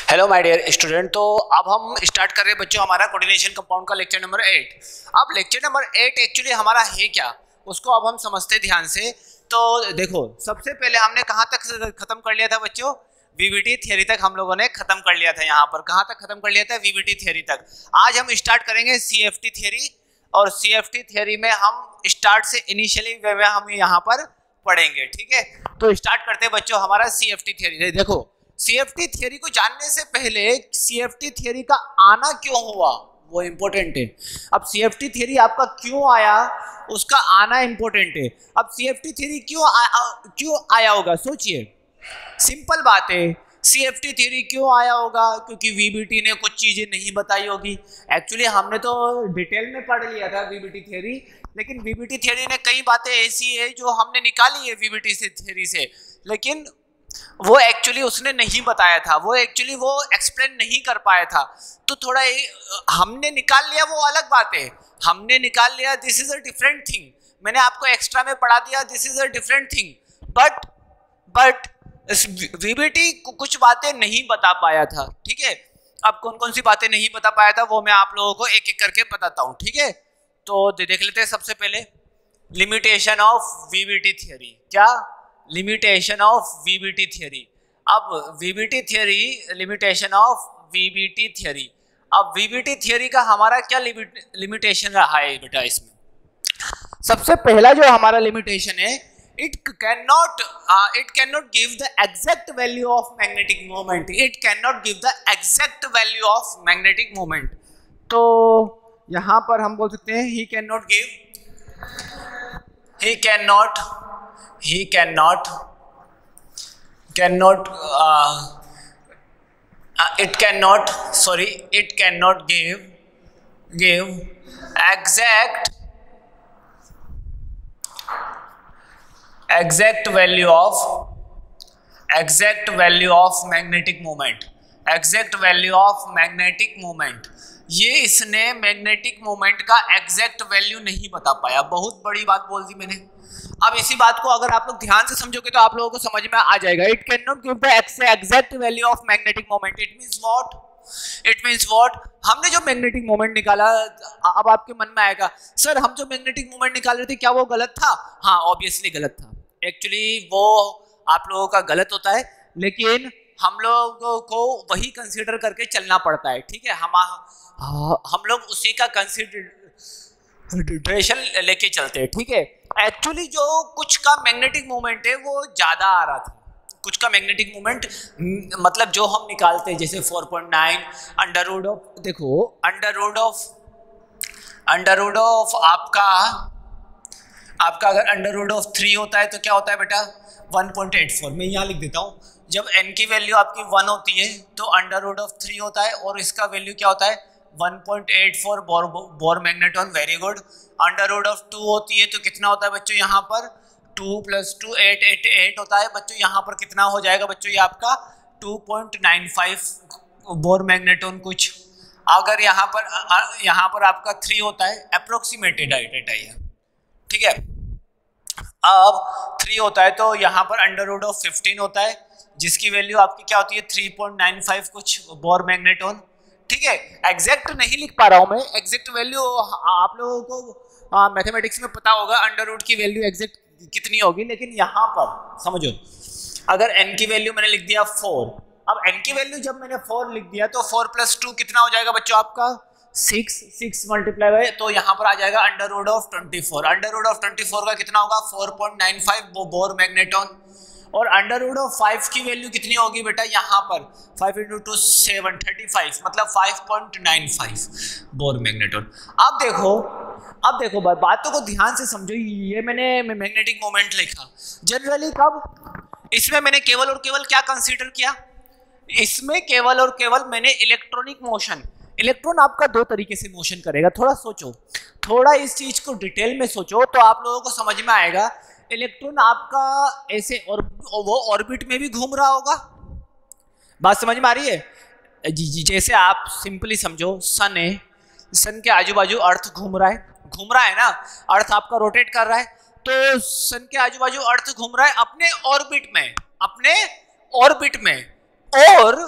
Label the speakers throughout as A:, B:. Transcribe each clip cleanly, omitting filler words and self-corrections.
A: Hello my dear student. तो अब हम स्टार्ट कर रहे हैं बच्चों हमारा कोऑर्डिनेशन कंपाउंड का लेक्चर नंबर 8। अब लेक्चर नंबर 8 एक्चुअली हमारा है क्या, उसको अब हम समझते हैं ध्यान से। तो देखो, सबसे पहले हमने कहाँ तक खत्म कर लिया था बच्चों? वीवीटी थ्योरी तक हम लोगों ने खत्म कर लिया था। यहाँ पर कहाँ तक खत्म कर लिया था? वीवीटी थ्योरी तक। आज हम स्टार्ट करेंगे सीएफटी थ्योरी, और सीएफटी थ्योरी में हम स्टार्ट से इनिशियली वे में हम यहाँ पर पढ़ेंगे। ठीक है, तो स्टार्ट करते हैं बच्चों हमारा सीएफटी थ्योरी। देखो, सीएफटी थ्योरी को जानने से पहले सीएफटी थ्योरी का आना क्यों हुआ वो इंपॉर्टेंट है। अब सीएफटी थ्योरी आपका क्यों आया, उसका आना इंपॉर्टेंट है। अब सीएफटी थ्योरी क्यों आया होगा, सोचिए। सिंपल बात है, सीएफटी थ्योरी क्यों आया होगा? क्योंकि वीबीटी ने कुछ चीजें नहीं बताई होगी। एक्चुअली हमने तो डिटेल में पढ़ लिया था वीबीटी थ्योरी, लेकिन वीबीटी थ्योरी ने कई बातें ऐसी है जो हमने निकाली है वीबीटी से थ्योरी से, लेकिन वो एक्चुअली उसने नहीं बताया था, वो एक्चुअली वो एक्सप्लेन नहीं कर पाया था। तो थोड़ा हमने निकाल लिया, वो अलग बात है। हमने निकाल लिया, this is a different thing. मैंने आपको एक्स्ट्रा में पढ़ा दिया, this is a different thing. But VBT कुछ बातें नहीं बता पाया था। ठीक है, अब कौन कौन सी बातें नहीं बता पाया था वो मैं आप लोगों को एक एक करके बताता हूँ। ठीक है, तो देख लेते हैं। सबसे पहले लिमिटेशन ऑफ वीबीटी थ्योरी। क्या? Limitation of VBT theory. अब VBT theory, limitation of VBT theory. अब वीबीटी थ्योरी का हमारा क्या लिमिटेशन रहा है बेटा? इसमें सबसे पहला जो हमारा लिमिटेशन है, it can not give the exact value of magnetic moment. It can not give the exact value of magnetic moment. तो यहां पर हम बोल सकते हैं he cannot give exact value of magnetic moment। ये इसने मैग्नेटिक मोमेंट का एग्जैक्ट वैल्यू नहीं बता पाया। बहुत बड़ी बात बोल दी मैंने। अब इसी बात को अगर आप लोग ध्यान से समझोगे तो आप लोगों को समझ में आ जाएगा। It can not give the exact value of magnetic moment. It means what? हमने जो मैग्नेटिक मोमेंट निकाला, अब आपके मन में आएगा सर हम जो मैग्नेटिक मोमेंट निकाल रहे थे क्या वो गलत था? हाँ, ऑब्वियसली गलत था। एक्चुअली वो आप लोगों का गलत होता है, लेकिन हम लोगों को वही कंसीडर करके चलना पड़ता है। ठीक है, हम लोग उसी का कंसीडरेशन लेके चलते हैं। ठीक है, एक्चुअली जो कुछ का मैग्नेटिक मोमेंट है वो ज्यादा आ रहा था। कुछ का मैग्नेटिक मोमेंट मतलब जो हम निकालते हैं, जैसे 4.9 अंडर रूट ऑफ, देखो अंडर रूट ऑफ आपका अगर अंडर रूट ऑफ 3 होता है तो क्या होता है बेटा? 1.84। मैं यहाँ लिख देता हूँ। जब n की वैल्यू आपकी 1 होती है तो अंडर रूट ऑफ 3 होता है, और इसका वैल्यू क्या होता है? 1.84 Bohr magneton. Very good. Under root of 2 होती है तो कितना होता है बच्चों? यहाँ पर 2 + 2 8 होता है बच्चों। यहाँ पर कितना हो जाएगा बच्चों? ये आपका 2.95 बोर मैग्नेटॉन कुछ। अगर यहाँ पर आपका 3 होता है, अप्रोक्सीमेटेड डेटा है। ठीक है, अब 3 होता है तो यहाँ पर अंडर रूट ऑफ 15 होता है, जिसकी वैल्यू आपकी क्या होती है? 3.95 कुछ बोर मैग्नेटॉन। ठीक है, एग्जैक्ट नहीं लिख पा रहा हूं मैं। एग्जैक्ट वैल्यू आप लोगों को मैथमेटिक्स में पता होगा, अंडर रूट की वैल्यू एग्जैक्ट कितनी होगी, लेकिन यहाँ पर समझो, अगर n की वैल्यू मैंने लिख दिया 4। अब n की वैल्यू जब मैंने 4 लिख दिया तो 4 + 2 कितना हो जाएगा बच्चों? आपका 6 मल्टीप्लाई बाय, तो यहाँ पर आ जाएगा under root of 24। Under root of 24 का कितना होगा? 4.95 बोर मैग्नेटॉन। और अंडर रूट ऑफ 5 की वैल्यू कितनी होगी बेटा? यहाँ पर 5 × 2 7 35, मतलब 5.95 बोर मैग्नेटॉन। अब देखो बातों को ध्यान से समझो। ये मैंने मैग्नेटिक मोमेंट लिखा जनरली कब? इसमें मैंने केवल और केवल क्या कंसीडर किया? इसमें केवल और केवल मैंने इलेक्ट्रॉनिक मोशन। इलेक्ट्रॉन आपका 2 तरीके से मोशन करेगा। थोड़ा सोचो, थोड़ा इस चीज को डिटेल में सोचो तो आप लोगों को समझ में आएगा। इलेक्ट्रॉन आपका ऐसे और वो ऑर्बिट में भी घूम रहा होगा। बात समझ में आ रही है? जैसे आप सिंपली समझो, सन है, सन के आजू बाजू अर्थ घूम रहा है ना, अर्थ आपका रोटेट कर रहा है, तो सन के आजू बाजू अर्थ घूम रहा है अपने ऑर्बिट में, और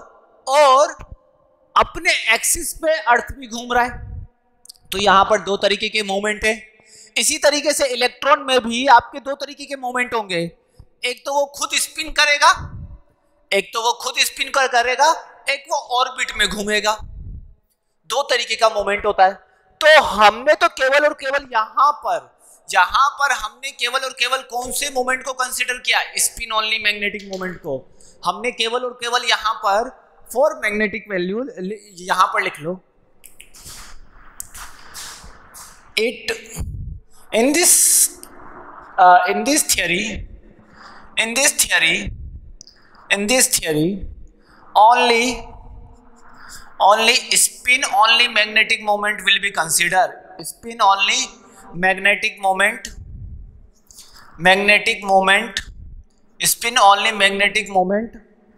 A: और अपने एक्सिस पे अर्थ भी घूम रहा है। तो यहां पर दो तरीके के मोमेंट है। इसी तरीके से इलेक्ट्रॉन में भी आपके दो तरीके के मोमेंट होंगे, एक तो वो खुद स्पिन करेगा, एक तो वो खुद स्पिन करेगा, एक वो ऑर्बिट में घूमेगा। दो तरीके का मोमेंट होता है। तो हमने तो केवल और केवल यहां पर हमने केवल और केवल कौन से मोमेंट को कंसीडर किया, स्पिन ओनली मैग्नेटिक मोमेंट को। हमने केवल और केवल यहां पर फॉर मैग्नेटिक वैल्यू यहां पर लिख लो, it in this theory only spin only magnetic moment will be considered. Spin only magnetic moment spin only magnetic moment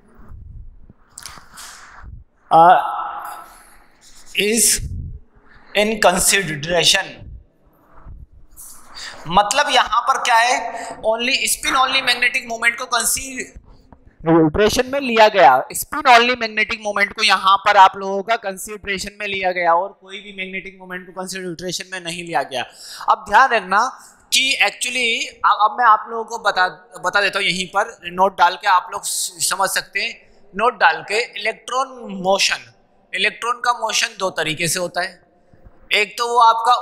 A: is in consideration. मतलब यहां पर क्या है, only spin only magnetic moment को कंसीडरेशन में लिया गया। स्पिन ओनली मैग्नेटिक मोमेंट को यहां पर आप लोगों का कंसीडरेशन में लिया गया और कोई भी मैग्नेटिक मोमेंट को कंसीडरेशन में नहीं लिया गया। अब ध्यान रखना कि एक्चुअली अब मैं आप लोगों को बता देता हूं, यहीं पर नोट डाल के आप लोग समझ सकते हैं। नोट डाल के इलेक्ट्रॉन का मोशन दो तरीके से होता है। एक तो वो आपका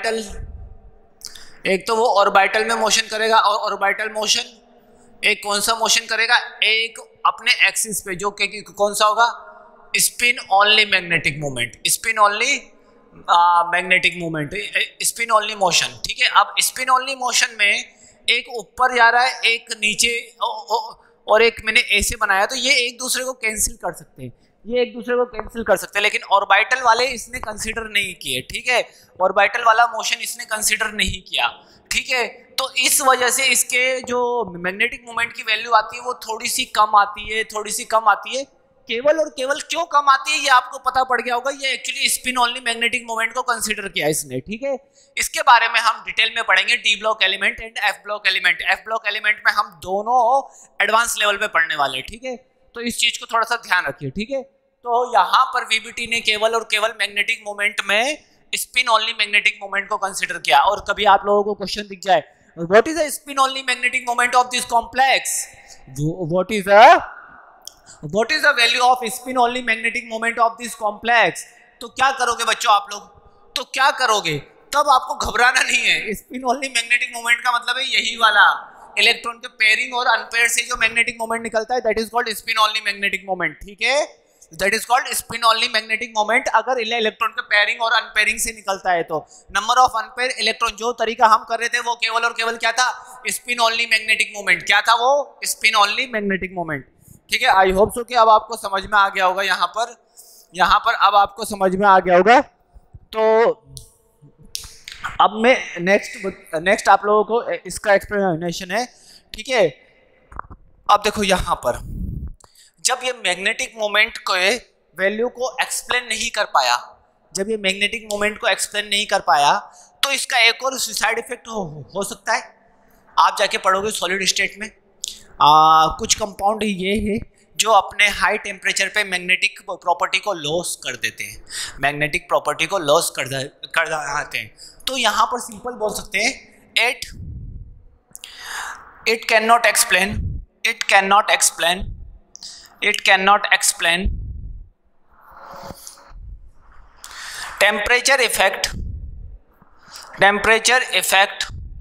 A: ऑर्बिटल में मोशन करेगा, और ऑर्बिटल मोशन एक कौन सा मोशन करेगा, एक अपने एक्सिस पे, जो कि कौन सा होगा, स्पिन ओनली मैग्नेटिक मोशन। ठीक है, अब स्पिन ओनली मोशन में एक ऊपर जा रहा है, एक नीचे, और एक मैंने ऐसे बनाया, तो ये एक दूसरे को कैंसिल कर सकते हैं, लेकिन ऑर्बिटल वाले इसने कंसीडर नहीं किए। ठीक है, ऑर्बिटल वाला मोशन इसने कंसीडर नहीं किया। ठीक है, तो इस वजह से इसके जो मैग्नेटिक मोमेंट की वैल्यू आती है वो थोड़ी सी कम आती है। केवल और केवल क्यों कम आती है ये आपको पता पड़ गया होगा, ये actually spin only magnetic moment को कंसीडर किया इसने। ठीक है, इसके बारे में हम डिटेल में पढ़ेंगे, d block element and f block element. F block element में हम दोनों एडवांस लेवल पे पढ़ने वाले। ठीक है, तो इस चीज को थोड़ा सा ध्यान रखिए। ठीक है, तो यहाँ पर वीबीटी ने केवल और केवल मैग्नेटिक मोमेंट में स्पिन ओनली मैग्नेटिक मोमेंट को कंसीडर किया। और कभी आप लोगों को क्वेश्चन दिख जाए, what is the spin only magnetic moment of this complex, what is the value of spin only magnetic moment of this complex, तो क्या करोगे बच्चों आप लोग, तो क्या करोगे, तब आपको घबराना नहीं है। स्पिन ओनली मैग्नेटिक मोमेंट का मतलब है यही वाला, इलेक्ट्रॉन के पेयरिंग और अनपेयर से जो मैग्नेटिक मोमेंट निकलता है, that is called spin only magnetic moment. ठीक है, that is called spin only magnetic moment. अगर इलेक्ट्रॉन के पेयरिंग और अनपेयरिंग से निकलता है तो नंबर ऑफ अनपेयर इलेक्ट्रॉन, जो तरीका हम कर रहे थे वो केवल और केवल क्या था, स्पिन ओनली मैग्नेटिक मोमेंट। क्या था वो, स्पिन ओनली मैग्नेटिक मोमेंट। ठीक है, आई होप सो कि अब आपको समझ में आ गया होगा। यहाँ पर अब आपको समझ में आ गया होगा। तो अब मैं नेक्स्ट आप लोगों को इसका एक्सप्लेनेशन है। ठीक है, अब देखो यहाँ पर जब ये मैग्नेटिक मोमेंट के वैल्यू को एक्सप्लेन नहीं कर पाया, तो इसका एक और सुसाइड इफेक्ट हो सकता है। आप जाके पढ़ोगे सॉलिड स्टेट में कुछ कंपाउंड ये है जो अपने हाई टेम्परेचर पे मैग्नेटिक प्रॉपर्टी को लॉस कर देते हैं, तो यहाँ पर सिंपल बोल सकते हैं, it cannot explain temperature effect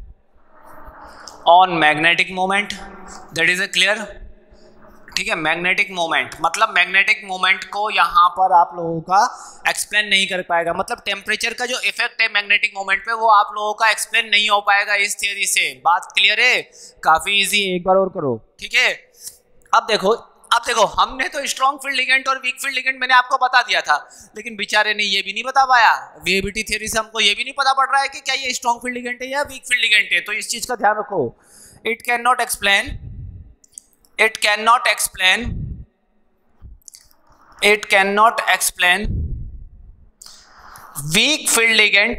A: on magnetic moment. That is a clear? ठीक है, मैग्नेटिक मोमेंट मतलब मैग्नेटिक मोमेंट को यहाँ पर आप लोगों का एक्सप्लेन नहीं कर पाएगा। मतलब टेम्परेचर का जो इफेक्ट है मैग्नेटिक मोमेंट पे वो आप लोगों का एक्सप्लेन नहीं हो पाएगा इस थियरी से। बात क्लियर है? काफी इजी है, एक बार और करो। ठीक है, अब देखो हमने तो स्ट्रॉन्ग फील्ड लिगेंड और वीक फील्ड लिगेंड मैंने आपको बता दिया था, लेकिन बेचारे ने ये भी नहीं बता पाया। वीएबीटी थ्योरी से हमको ये भी नहीं पता पड़ रहा है कि क्या ये स्ट्रॉन्ग फील्ड लिगेंड है या वीक फील्ड लिगेंड है। तो इस चीज का ध्यान रखो। It can not explain weak field ligand,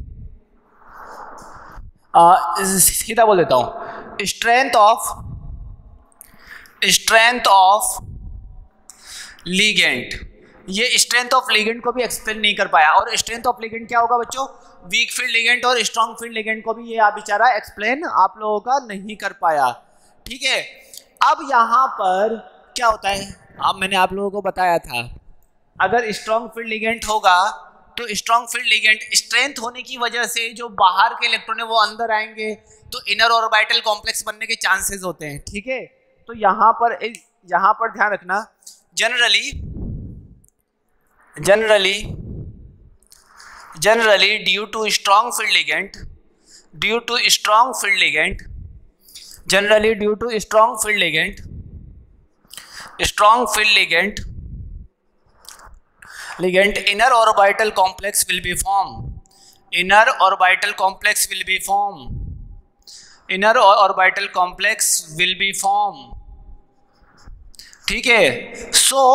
A: सीधा बोल देता हूं, strength of लिगेंड, ये स्ट्रेंथ ऑफ लिगेंड को भी एक्सप्लेन नहीं कर पाया। और स्ट्रेंथ ऑफ लिगेंड क्या होगा बच्चों, वीक फील्ड लिगेंड और स्ट्रॉन्ग फील्ड लिगेंड को भी ये आप बेचारा एक्सप्लेन आप लोगों का नहीं कर पाया। ठीक है, अब यहाँ पर क्या होता है, अब मैंने आप लोगों को बताया था अगर स्ट्रॉन्ग फील्ड लिगेंड होगा तो स्ट्रॉन्ग फील्ड लिगेंड स्ट्रेंथ होने की वजह से जो बाहर के इलेक्ट्रॉन है वो अंदर आएंगे तो इनर ऑर्बिटल कॉम्प्लेक्स बनने के चांसेस होते हैं। ठीक है, तो यहाँ पर ध्यान रखना, generally due to strong field ligand, generally due to strong field ligand inner orbital complex will be formed, inner orbital complex will be formed। ठीक है,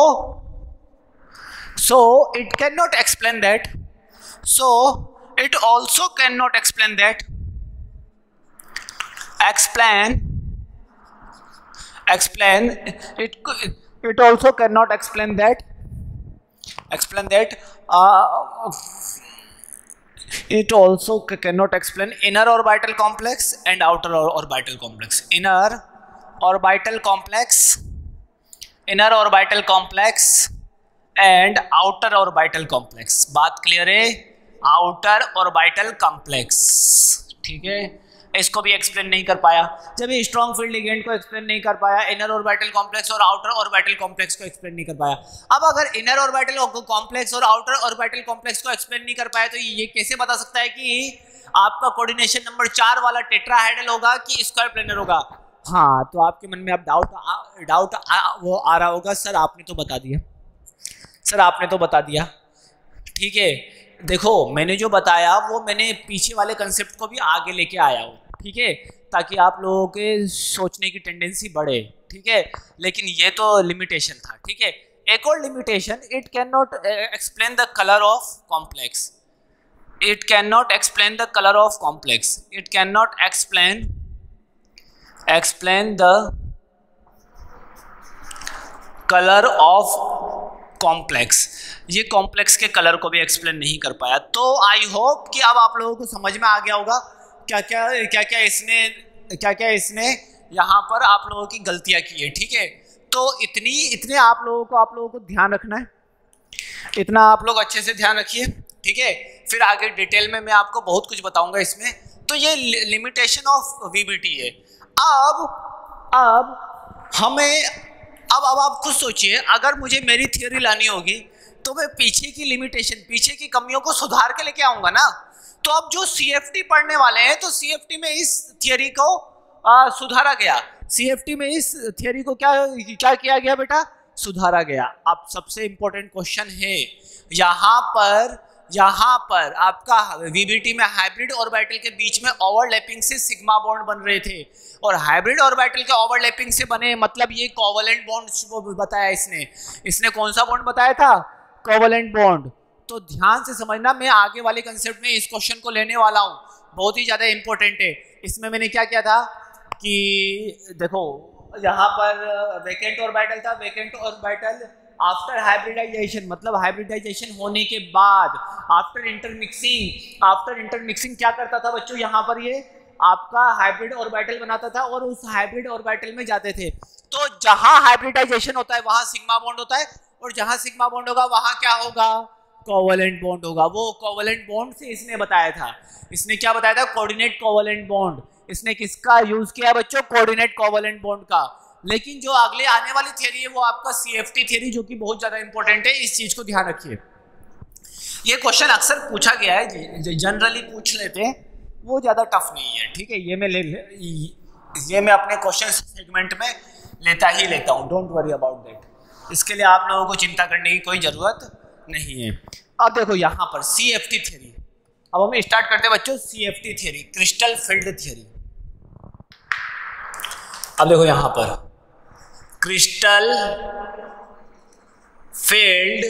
A: so it cannot explain that, so it also cannot explain that, it also cannot explain that, it also cannot explain inner orbital complex and outer orbital complex, inner orbital complex and outer orbital complex. बात clear है, outer orbital complex. ठीक है, इसको भी explain नहीं कर पाया। जब ये स्ट्रॉन्ग फील्ड लिगेंड को एक्सप्लेन नहीं कर पाया, इनर ऑर्बिटल कॉम्प्लेक्स और आउटर ऑर्बिटल कॉम्प्लेक्स को एक्सप्लेन नहीं कर पाया। अब अगर इनर ऑर्बिटल कॉम्प्लेक्स और आउटर ऑर्बिटल कॉम्प्लेक्स को एक्सप्लेन नहीं कर पाया तो ये कैसे बता सकता है कि आपका कोऑर्डिनेशन नंबर 4 वाला टेट्राहेड्रल होगा कि स्क्वायर प्लेनर होगा? हाँ, तो आपके मन में अब डाउट वो आ रहा होगा, सर आपने तो बता दिया। ठीक है, देखो मैंने जो बताया वो मैंने पीछे वाले कंसेप्ट को भी आगे लेके आया हूँ। ठीक है, ताकि आप लोगों के सोचने की टेंडेंसी बढ़े। ठीक है, लेकिन ये तो लिमिटेशन था। ठीक है, एक और limitation, it can not explain the colour of complex, it cannot explain the color of complex, it cannot explain the color of complex, ये कॉम्प्लेक्स के कलर को भी एक्सप्लेन नहीं कर पाया। तो आई होप कि अब आप लोगों को समझ में आ गया होगा क्या क्या इसने यहाँ पर आप लोगों की गलतियाँ की है। ठीक है, तो इतने आप लोगों को ध्यान रखना है, इतना आप लोग अच्छे से ध्यान रखिए। ठीक है, फिर आगे डिटेल में मैं आपको बहुत कुछ बताऊंगा इसमें। तो ये लिमिटेशन ऑफ वीबीटी है। अब आप खुद सोचिए, अगर मुझे मेरी थियोरी लानी होगी तो मैं पीछे की लिमिटेशन, पीछे की कमियों को सुधार के लेके आऊंगा ना। तो अब जो सीएफटी पढ़ने वाले हैं तो सीएफटी में इस थियोरी को सुधारा गया, सीएफटी में इस थियोरी को क्या किया गया बेटा, सुधारा गया। अब सबसे इंपॉर्टेंट क्वेश्चन है यहाँ पर आपका वीबीटी में हाइब्रिड ऑर्बिटल के बीच में ओवरलैपिंग से सिग्मा बॉन्ड बन रहे थे, और हाइब्रिड ऑर्बिटल के ओवरलैपिंग से बने मतलब ये कोवलेंट बॉन्ड बताया इसने कौन सा बॉन्ड बताया था, कोवलेंट बॉन्ड। तो ध्यान से समझना, मैं आगे वाले कंसेप्ट में इस क्वेश्चन को लेने वाला हूँ, बहुत ही ज्यादा इंपॉर्टेंट है। इसमें मैंने क्या किया था कि देखो यहाँ पर वैकेंट ऑर्बिटल था, वैकेंट ऑर्बिटल आफ्टर हाइब्रिडाइजेशन, मतलब हाइब्रिडाइजेशन होने के बाद आफ्टर इंटरमिक्सिंग क्या करता था बच्चों, यहाँ पर ये आपका हाइब्रिड ऑर्बिटल बनाता था और उस हाइब्रिड ऑर्बिटल में जाते थे। तो जहां हाइब्रिडाइजेशन होता है वहां सिग्मा बॉन्ड होता है, और जहां सिग्मा बॉन्ड होगा वहां क्या होगा, कोवलेंट बॉन्ड होगा। वो कोवलेंट बॉन्ड से इसने बताया था, इसने क्या बताया था, कोऑर्डिनेट कोवलेंट बॉन्ड। इसने किसका यूज किया बच्चों, कोऑर्डिनेट कोवलेंट बॉन्ड का। लेकिन जो अगले आने वाली थियरी है वो आपका सीएफटी थियरी, जो कि बहुत ज्यादा इंपॉर्टेंट है, इस चीज को ध्यान रखिए। ये क्वेश्चन अक्सर पूछा गया है, जनरली पूछ लेते हैं, वो ज्यादा टफ नहीं है। ठीक है, ये मैं अपने क्वेश्चन सेगमेंट में लेता हूँ, डोंट वरी अबाउट दैट। इसके लिए आप लोगों को चिंता करने की कोई जरूरत नहीं है। अब देखो यहाँ पर सीएफटी थियरी, अब हम स्टार्ट करते हैं बच्चों CFT theory, crystal field theory. अब देखो यहाँ पर क्रिस्टल फील्ड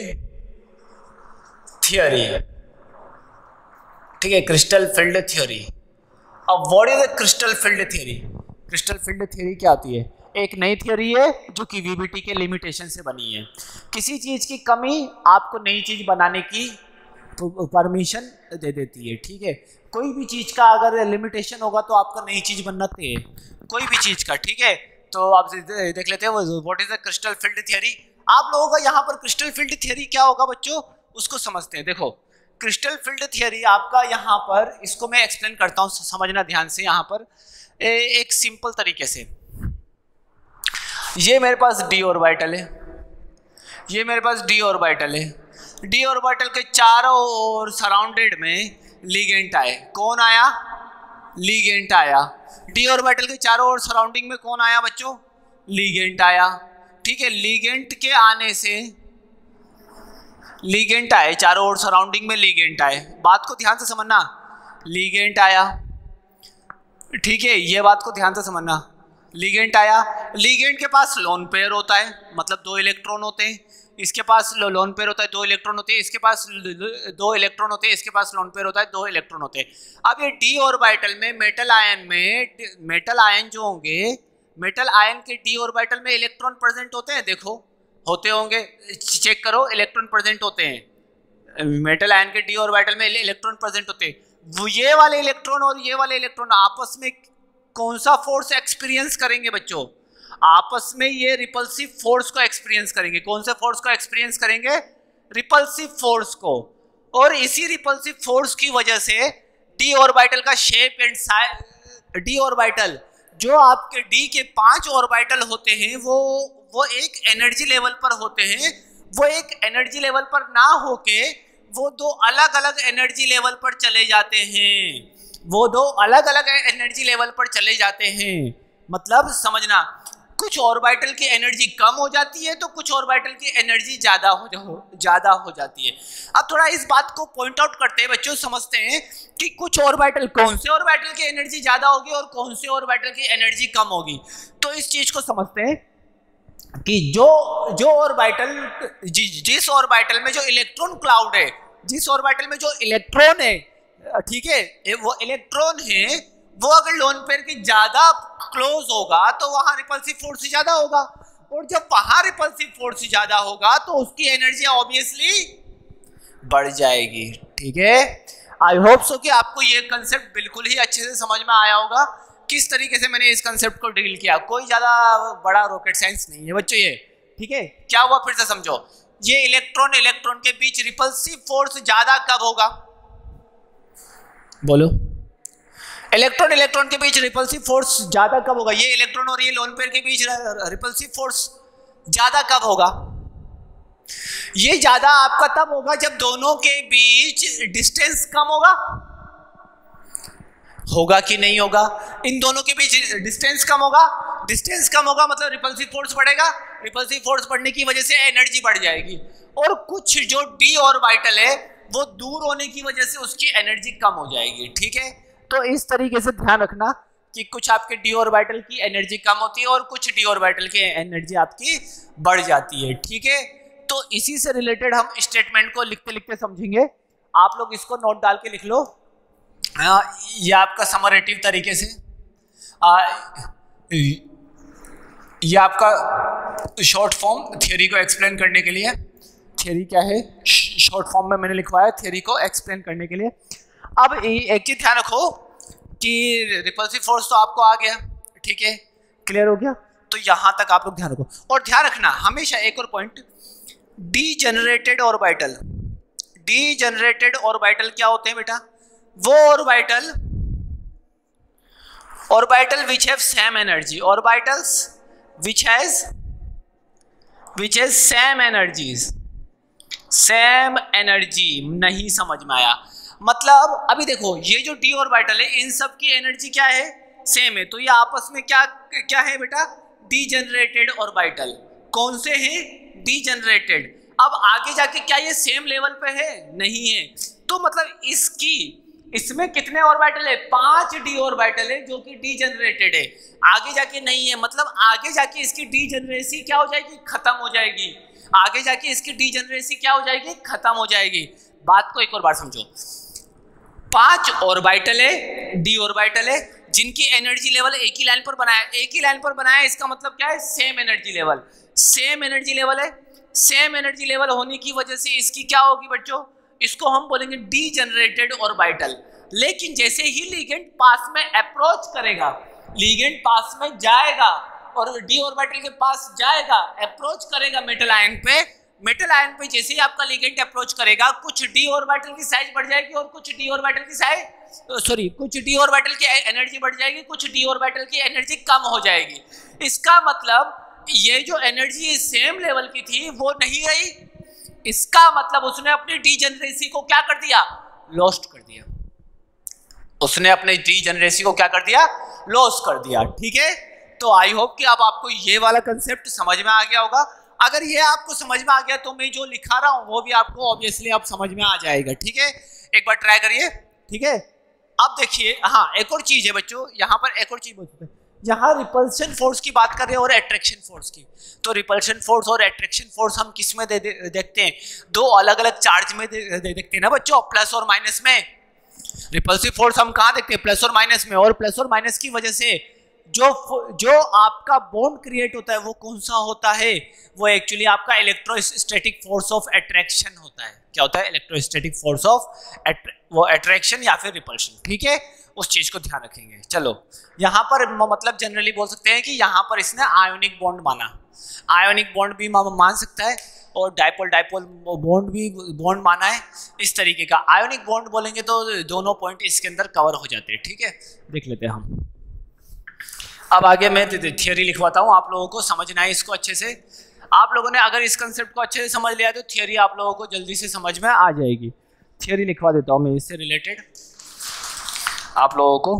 A: थियरी, ठीक है, क्रिस्टल फील्ड थ्योरी। अब what is the crystal field theory? Crystal field theory क्या होती है? एक नई थियोरी है जो कि वीबीटी के लिमिटेशन से बनी है। किसी चीज़ की कमी आपको नई चीज़ बनाने की परमिशन दे देती है, ठीक है। कोई भी चीज़ का अगर लिमिटेशन होगा तो आपका नई चीज़ बनना तय है, कोई भी चीज़ का, ठीक है। तो आप देख लेते हैं what is the crystal field theory. आप लोगों का यहाँ पर क्रिस्टल फील्ड थियरी क्या होगा बच्चों, उसको समझते हैं। देखो क्रिस्टल फील्ड थियरी आपका यहाँ पर, इसको मैं एक्सप्लेन करता हूँ, समझना ध्यान से। यहाँ पर एक सिंपल तरीके से, ये मेरे पास डी ऑर्बिटल है, ये मेरे पास डी ऑर्बिटल है। डी ऑर्बिटल के चारों ओर सराउंडेड में लिगेंड आए। कौन आया? लिगेंड आया। डी ऑर्बिटल के चारों ओर सराउंडिंग में कौन आया बच्चों? लिगेंड आया, ठीक है। लिगेंड के आने से, लिगेंड आए चारों ओर सराउंडिंग में, लिगेंड आए। बात को ध्यान से समझना, लिगेंड आया, ठीक है, ये बात को ध्यान से समझना। लिगेंड आया, लिगेंड के पास लोन पेयर होता है, मतलब 2 इलेक्ट्रॉन होते हैं। इसके पास लोन पेयर होता है, 2 इलेक्ट्रॉन होते हैं। इसके पास 2 इलेक्ट्रॉन होते हैं, इसके पास लोन पेयर होता है, 2 इलेक्ट्रॉन होते हैं। अब ये डी ऑर्बिटल में मेटल आयन जो होंगे, मेटल आयन के डी ऑर्बिटल में इलेक्ट्रॉन प्रेजेंट होते हैं। देखो होते होंगे, चेक करो, इलेक्ट्रॉन प्रेजेंट होते हैं। मेटल आयन के डी ऑर्बिटल में इलेक्ट्रॉन प्रेजेंट होते हैं। वो ये वाले इलेक्ट्रॉन और ये वाले इलेक्ट्रॉन आपस में कौन सा फोर्स एक्सपीरियंस करेंगे बच्चों? आपस में ये रिपल्सिव फोर्स को एक्सपीरियंस करेंगे। कौन से फोर्स को एक्सपीरियंस करेंगे? रिपल्सिव फोर्स को। और इसी रिपल्सिव फोर्स की वजह से डी ऑर्बिटल का shape and size, d orbital जो आपके डी के 5 ऑर्बिटल होते हैं वो एक एनर्जी लेवल पर होते हैं। वो एक एनर्जी लेवल पर ना होके वो 2 अलग अलग एनर्जी लेवल पर चले जाते हैं। वो 2 अलग अलग एनर्जी लेवल पर चले जाते हैं। मतलब समझना, कुछ ऑर्बिटल की एनर्जी कम हो जाती है तो कुछ ऑर्बिटल की एनर्जी ज्यादा हो जाती है। अब थोड़ा इस बात को पॉइंट आउट करते हैं बच्चों, समझते हैं कि कुछ ऑर्बिटल, कौन से ऑर्बिटल की एनर्जी ज्यादा होगी और कौन से ऑर्बिटल की एनर्जी कम होगी। तो इस चीज को समझते हैं कि जो ऑर्बिटल, जिस ऑर्बिटल में जो इलेक्ट्रॉन क्लाउड है, जिस ऑर्बिटल में जो इलेक्ट्रॉन है, ठीक है, वो इलेक्ट्रॉन है, वो अगर लोन पेयर के ज्यादा क्लोज होगा तो वहां रिपल्सिव फोर्स ज्यादा होगा। और जब वहां रिपल्सिव फोर्स ज्यादा होगा तो उसकी एनर्जी ऑब्वियसली बढ़ जाएगी, ठीक है। आई होप सो कि आपको ये कंसेप्ट बिल्कुल ही अच्छे से समझ में आया होगा, किस तरीके से मैंने इस कंसेप्ट को डील किया। कोई ज्यादा बड़ा रॉकेट साइंस नहीं है बच्चों ये, ठीक है। क्या हुआ फिर से समझो, ये इलेक्ट्रॉन के बीच रिपल्सिव फोर्स ज्यादा कब होगा? बोलो, इलेक्ट्रॉन के बीच रिपल्सिव फोर्स ज्यादा कब होगा? ये इलेक्ट्रॉन और ये लोन पेयर के बीच रिपल्सिव फोर्स ज्यादा कब होगा? ये ज्यादा आपका तब होगा जब दोनों के बीच डिस्टेंस कम होगा कि नहीं होगा? इन दोनों के बीच डिस्टेंस कम होगा। डिस्टेंस कम होगा मतलब रिपल्सिव फोर्स बढ़ेगा। रिपल्सिव फोर्स बढ़ने की वजह से एनर्जी बढ़ जाएगी। और कुछ जो डी ऑर्बिटल है वो दूर होने की वजह से उसकी एनर्जी कम हो जाएगी, ठीक है। तो इस तरीके से ध्यान रखना कि कुछ आपके डी ऑर्बिटल की एनर्जी कम होती है और कुछ डी ऑर्बिटल की एनर्जी आपकी बढ़ जाती है, ठीक है। तो इसी से रिलेटेड हम स्टेटमेंट को लिखते लिखते समझेंगे। आप लोग इसको नोट डाल के लिख लो। ये आपका समरेटिव तरीके से, ये आपका शॉर्ट फॉर्म थ्योरी को एक्सप्लेन करने के लिए। थ्योरी क्या है, शॉर्ट फॉर्म में मैंने लिखवाया थ्योरी को एक्सप्लेन करने के लिए। अब एक चीज ध्यान रखो कि रिपल्सिव फोर्स तो आपको आ गया, ठीक है, क्लियर हो गया। तो यहां तक आप लोग ध्यान रखो। और ध्यान रखना हमेशा एक और point, degenerated orbital. Degenerated orbital क्या होते हैं बेटा? वो orbital which have same energy, orbitals which has same energies. Same energy नहीं समझ में आया? मतलब अभी देखो, ये जो डी ऑर्बिटल है इन सब की एनर्जी क्या है? सेम है। तो ये आपस में क्या है बेटा? Degenerated orbital. कौन से हैं? डीजेनरेटेड। अब आगे जाके क्या ये सेम लेवल पे है? नहीं है। तो मतलब इसमें कितने ऑर्बिटल है? 5 डी ऑर्बिटल है जो कि डीजेनरेटेड है। आगे जाके नहीं है, मतलब आगे जाके इसकी डीजेनरेसी क्या हो जाएगी? खत्म हो जाएगी। आगे जाके इसकी डीजेनरेसी क्या हो जाएगी? खत्म हो जाएगी। बात को एक और बार समझो। 5 ऑर्बिटल है, डी ऑर्बिटल है, जिनकी एनर्जी लेवल एक ही लाइन पर बनाया, एक ही लाइन पर बनाया, इसका मतलब क्या है, same energy level, same energy level है। सेम एनर्जी लेवल होने की वजह से इसकी क्या होगी बच्चों, इसको हम बोलेंगे डीजेनरेटेड ऑर्बिटल। लेकिन जैसे ही लिगेंड पास में अप्रोच करेगा, लिगेंड पास में जाएगा और डी ऑर्बिटल के पास जाएगा, अप्रोच करेगा मेटल आयन पे, मेटल आयन पे जैसे ही आपका लिगेंड अप्रोच करेगा, कुछ डी ऑर्बिटल की साइज बढ़ जाएगी और कुछ डी ऑर्बिटल की साइज कुछ डी ऑर्बिटल की एनर्जी बढ़ जाएगी, कुछ डी ऑर्बिटल की एनर्जी कम हो जाएगी। इसका मतलब ये जो एनर्जी सेम लेवल की थी वो नहीं रही, इसका मतलब उसने अपनी डीजेनरेसी को क्या कर दिया, लॉस्ट कर दिया। उसने अपने डीजेनरेसी को क्या कर दिया, लॉस कर दिया। ठीक है, तो आई होप कि अब आपको ये वाला कंसेप्ट समझ में आ गया होगा। अगर ये आपको समझ में आ गया तो मैं जो लिखा रहा हूं वो भी आपको ऑब्वियसली आप समझ में आ जाएगा। ठीक है, एक बार ट्राई करिए। ठीक है, अब देखिए, हाँ एक और चीज है बच्चों, यहाँ पर एक और चीज बोल सकते हैं, यहाँ रिपल्शन फोर्स की बात कर रहे हैं और अट्रैक्शन फोर्स की। तो रिपल्शन फोर्स और अट्रैक्शन फोर्स हम किस में देखते हैं, दो अलग अलग चार्ज में देखते हैं ना बच्चों, प्लस और माइनस में। रिपल्सिव फोर्स हम कहाँ देखते हैं, प्लस और माइनस में। और प्लस और माइनस की वजह से जो आपका बॉन्ड क्रिएट होता है वो कौन सा होता है, वो एक्चुअली आपका इलेक्ट्रोस्टैटिक फोर्स ऑफ अट्रैक्शन होता है। क्या होता है, इलेक्ट्रोस्टैटिक फोर्स ऑफ वो अट्रैक्शन या फिर रिपल्शन। ठीक है, उस चीज को ध्यान रखेंगे। चलो, यहाँ पर मतलब जनरली बोल सकते हैं कि यहाँ पर इसने आयोनिक बॉन्ड माना, आयोनिक बॉन्ड भी मान सकता है और डाइपोल डाइपोल बॉन्ड भी बॉन्ड माना है। इस तरीके का आयोनिक बॉन्ड बोलेंगे तो दोनों पॉइंट इसके अंदर कवर हो जाते हैं। ठीक है, देख लेते हैं हम। अब आगे मैं थियोरी लिखवाता हूँ, आप लोगों को समझना है इसको अच्छे से। आप लोगों ने अगर इस कंसेप्ट को अच्छे से समझ लिया तो थियोरी आप लोगों को जल्दी से समझ में आ जाएगी। थियोरी लिखवा देता हूँ मैं इससे रिलेटेड आप लोगों को,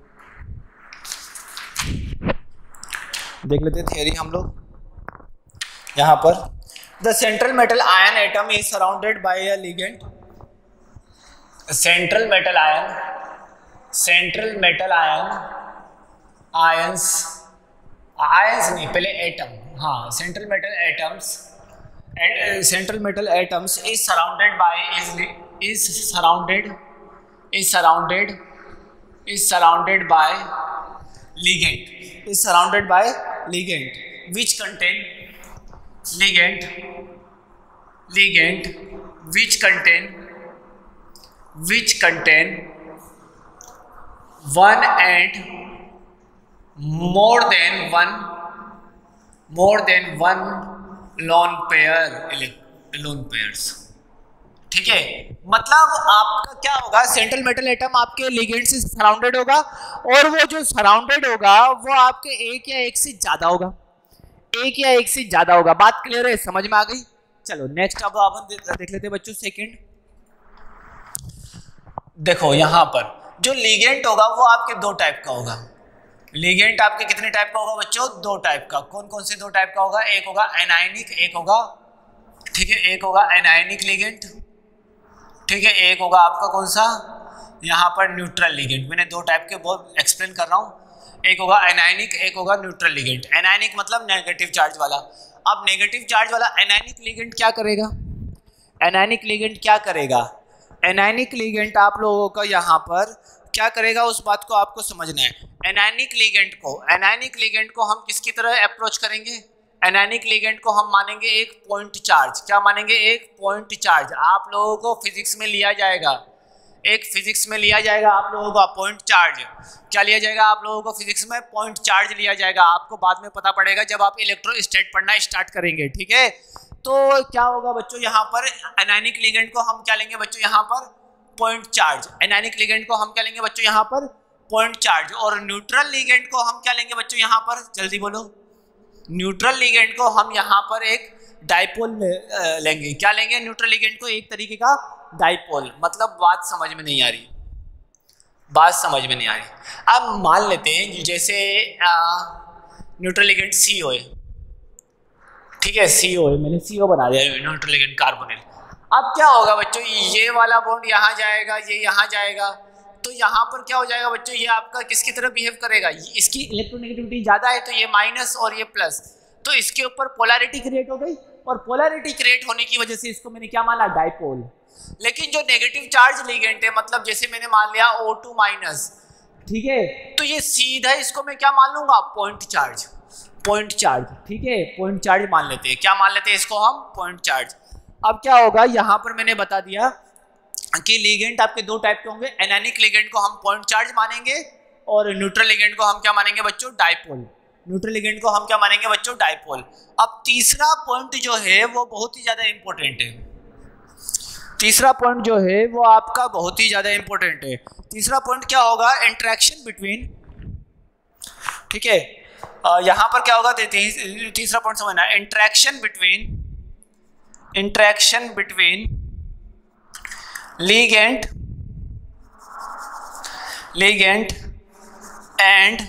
A: देख लेते हैं थियोरी हम लोग। यहाँ पर the central metal ion atom is surrounded by a ligand. Central metal ion ions नहीं, पहले एटम, हाँ central metal atoms is surrounded by ligand which contain one and more than one lone pairs। ठीक है, मतलब आपका क्या होगा, central metal atom आपके लिगेंड से सराउंडेड होगा और वो जो सराउंडेड होगा वो आपके एक या एक से ज्यादा होगा, एक या एक से ज्यादा होगा। बात क्लियर है, समझ में आ गई। चलो नेक्स्ट अब आप देख लेते हैं बच्चों। सेकंड देखो, यहाँ पर जो लिगेंड होगा वो आपके दो टाइप का होगा। लिगेंड आपके कितने टाइप का होगा बच्चों, दो टाइप का। कौन कौन से दो टाइप का होगा, एक होगा एनायनिक, एक होगा, ठीक है, एक होगा एनायनिक लिगेंड, ठीक है, एक होगा आपका कौन सा, यहाँ पर न्यूट्रल लिगेंड। मैंने दो टाइप के बहुत एक्सप्लेन कर रहा हूँ, एक होगा एनायनिक, एक होगा न्यूट्रल लिगेंड। एनायनिक मतलब नेगेटिव चार्ज वाला। अब नेगेटिव चार्ज वाला एनायनिक लिगेंड क्या करेगा, एनायनिक लिगेंड क्या करेगा, एनायनिक लिगेंड आप लोगों का यहाँ पर क्या करेगा, उस बात को आपको समझना है। एनायनिक लिगेंड को हम किसकी तरह अप्रोच करेंगे, एनायनिक लिगेंड को हम मानेंगे एक पॉइंट चार्ज। क्या मानेंगे, एक पॉइंट चार्ज। आप लोगों को फिजिक्स में लिया जाएगा, आप लोगों का पॉइंट चार्ज। क्या लिया जाएगा आप लोगों को फिजिक्स में, पॉइंट चार्ज लिया जाएगा। आपको बाद में पता पड़ेगा जब आप इलेक्ट्रोस्टैट पढ़ना स्टार्ट करेंगे। ठीक है, तो क्या होगा बच्चों, यहाँ पर एनायनिक लिगेंड को हम क्या लेंगे बच्चों, यहाँ पर पॉइंट चार्ज। एनायनिक लिगेंड को हम क्या लेंगे बच्चों, यहाँ पर पॉइंट चार्ज। और न्यूट्रल लिगेंड को हम क्या लेंगे बच्चों, यहाँ पर जल्दी बोलो, न्यूट्रल लिगेंड को हम यहाँ पर एक डाइपोल लेंगे। क्या लेंगे, न्यूट्रल लिगेंड को एक तरीके का डाइपोल। मतलब बात समझ में नहीं आ रही, अब मान लेते हैं जैसे न्यूट्रल लिगेंड CO है, ठीक है, CO है, मैंने CO बना दिया न्यूट्रल लिगेंड कार्बोनिल। अब क्या होगा बच्चों, ये वाला बॉन्ड यहाँ जाएगा, ये यहाँ जाएगा, तो यहाँ पर क्या हो जाएगा बच्चों, ये आपका किसकी तरह बिहेव करेगा, इसकी इलेक्ट्रोनेगेटिविटी ज़्यादा है तो ये माइनस और ये प्लस, तो इसके ऊपर पोलैरिटी क्रिएट हो गई। और पोलैरिटी क्रिएट होने की वजह से इसको मैंने क्या माना, डाइपोल। लेकिन जो नेगेटिव चार्ज लिगेंड है, मतलब जैसे मैंने मान लिया O2 माइनस, ठीक है, तो ये सीधा इसको मैं क्या मान लूंगा, पॉइंट चार्ज, पॉइंट चार्ज, ठीक है, पॉइंट चार्ज मान लेते हैं, क्या मान लेते हैं इसको हम, पॉइंट चार्ज। अब क्या होगा, यहाँ पर मैंने बता दिया कि लिगेंड आपके दो टाइप के होंगे, एनायनिक लिगेंड को हम पॉइंट चार्ज मानेंगे और न्यूट्रल लिगेंड को हम क्या मानेंगे बच्चों, डाइपोल। न्यूट्रल लिगेंड को हम क्या मानेंगे बच्चों, डाइपोल। अब तीसरा पॉइंट जो है वो बहुत ही ज्यादा इंपॉर्टेंट है, तीसरा पॉइंट जो है वो आपका बहुत ही ज्यादा इंपॉर्टेंट है। तीसरा पॉइंट क्या होगा, इंटरेक्शन बिटवीन, ठीक है, यहां पर क्या होगा, तीसरा पॉइंट समझना, interaction between ligand and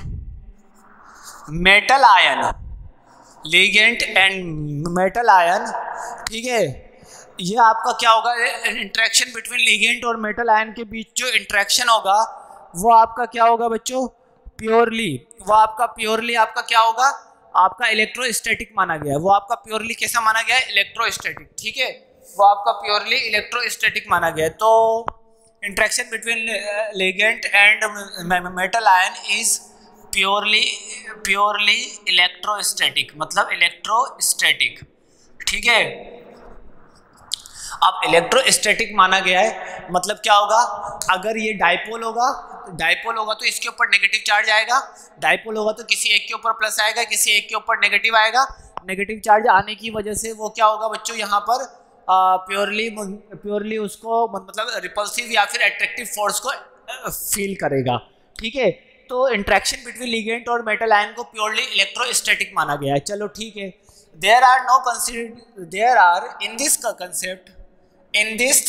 A: metal ion, ligand and metal ion, ठीक है, ये आपका क्या होगा, इंटरेक्शन बिटवीन लिगेंड और मेटल आयन के बीच जो इंटरेक्शन होगा वो आपका क्या होगा बच्चों, प्योरली, वो आपका प्योरली आपका क्या होगा, आपका इलेक्ट्रोस्टैटिक माना गया है, वो आपका प्योरली कैसा माना गया है, इलेक्ट्रोस्टैटिक, ठीक है, वो आपका प्योरली इलेक्ट्रोस्टैटिक माना गया है। तो interaction between ligand and metal ion is purely electrostatic, मतलब इलेक्ट्रोस्टैटिक, ठीक है। अब इलेक्ट्रोस्टैटिक माना गया है, मतलब क्या होगा, अगर ये डाइपोल होगा तो इसके ऊपर नेगेटिव चार्ज आएगा, डाइपोल होगा तो किसी एक के ऊपर प्लस आएगा, किसी एक के ऊपर नेगेटिव आएगा। नेगेटिव चार्ज आने की वजह से वो क्या होगा बच्चों, यहाँ पर प्योरली उसको मतलब रिपल्सिव या फिर अट्रैक्टिव फोर्स को फील करेगा, ठीक है। तो इंटरेक्शन बिटवीन लिगेंड और मेटल आयन को प्योरली इलेक्ट्रोस्टैटिक माना गया है, चलो ठीक है। There are in this concept, in this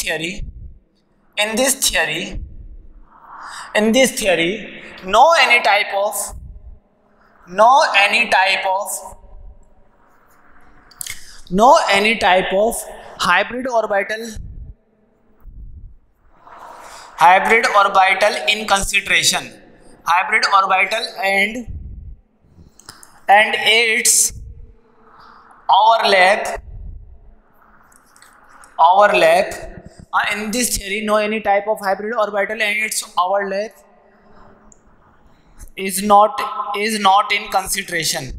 A: theory no any type of hybrid orbital in consideration, hybrid orbital and its overlap in this theory no any type of hybrid orbital and its overlap is not in consideration,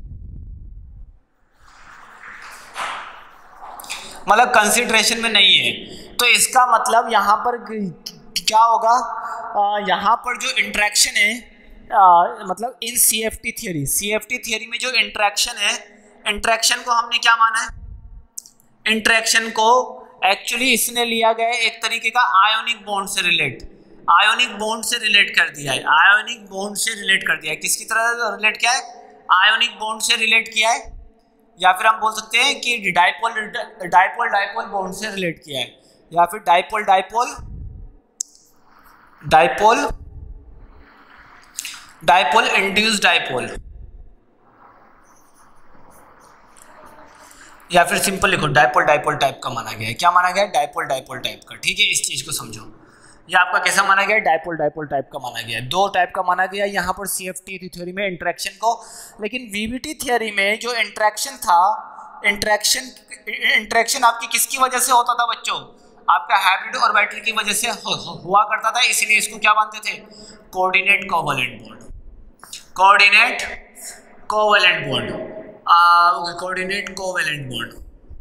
A: मतलब consideration में नहीं है। तो इसका मतलब यहाँ पर क्या होगा, यहाँ पर जो इंटरेक्शन है, मतलब इन CFT थियरी में जो इंटरेक्शन है, इंटरेक्शन को हमने क्या माना है, इंटरेक्शन को एक्चुअली इसने लिया गया एक तरीके का आयोनिक बॉन्ड से रिलेट कर दिया है, आयोनिक बॉन्ड से रिलेट कर दिया है। किसकी तरह रिलेट किया है, आयोनिक बॉन्ड से रिलेट किया है, या फिर हम बोल सकते हैं कि डाइपोल बॉन्ड से रिलेट किया है, या फिर डाइपोल इंड्यूस्ड डाइपोल, या फिर सिंपल लिखो डाइपोल टाइप का माना गया है। क्या माना गया है, डाइपोल टाइप का, ठीक है। इस चीज को समझो, ये आपका कैसा माना गया है, डाइपोल टाइप का माना गया है। दो टाइप का माना गया यहाँ पर CFT थ्योरी में इंटरेक्शन को, लेकिन VBT थ्योरी में जो इंटरेक्शन था, इंटरेक्शन आपकी किसकी वजह से होता था बच्चों, आपका हाइब्रिड ऑर्बिटल की वजह से हुआ करता था, इसीलिए इसको क्या मानते थे, coordinate covalent bond, coordinate covalent bond.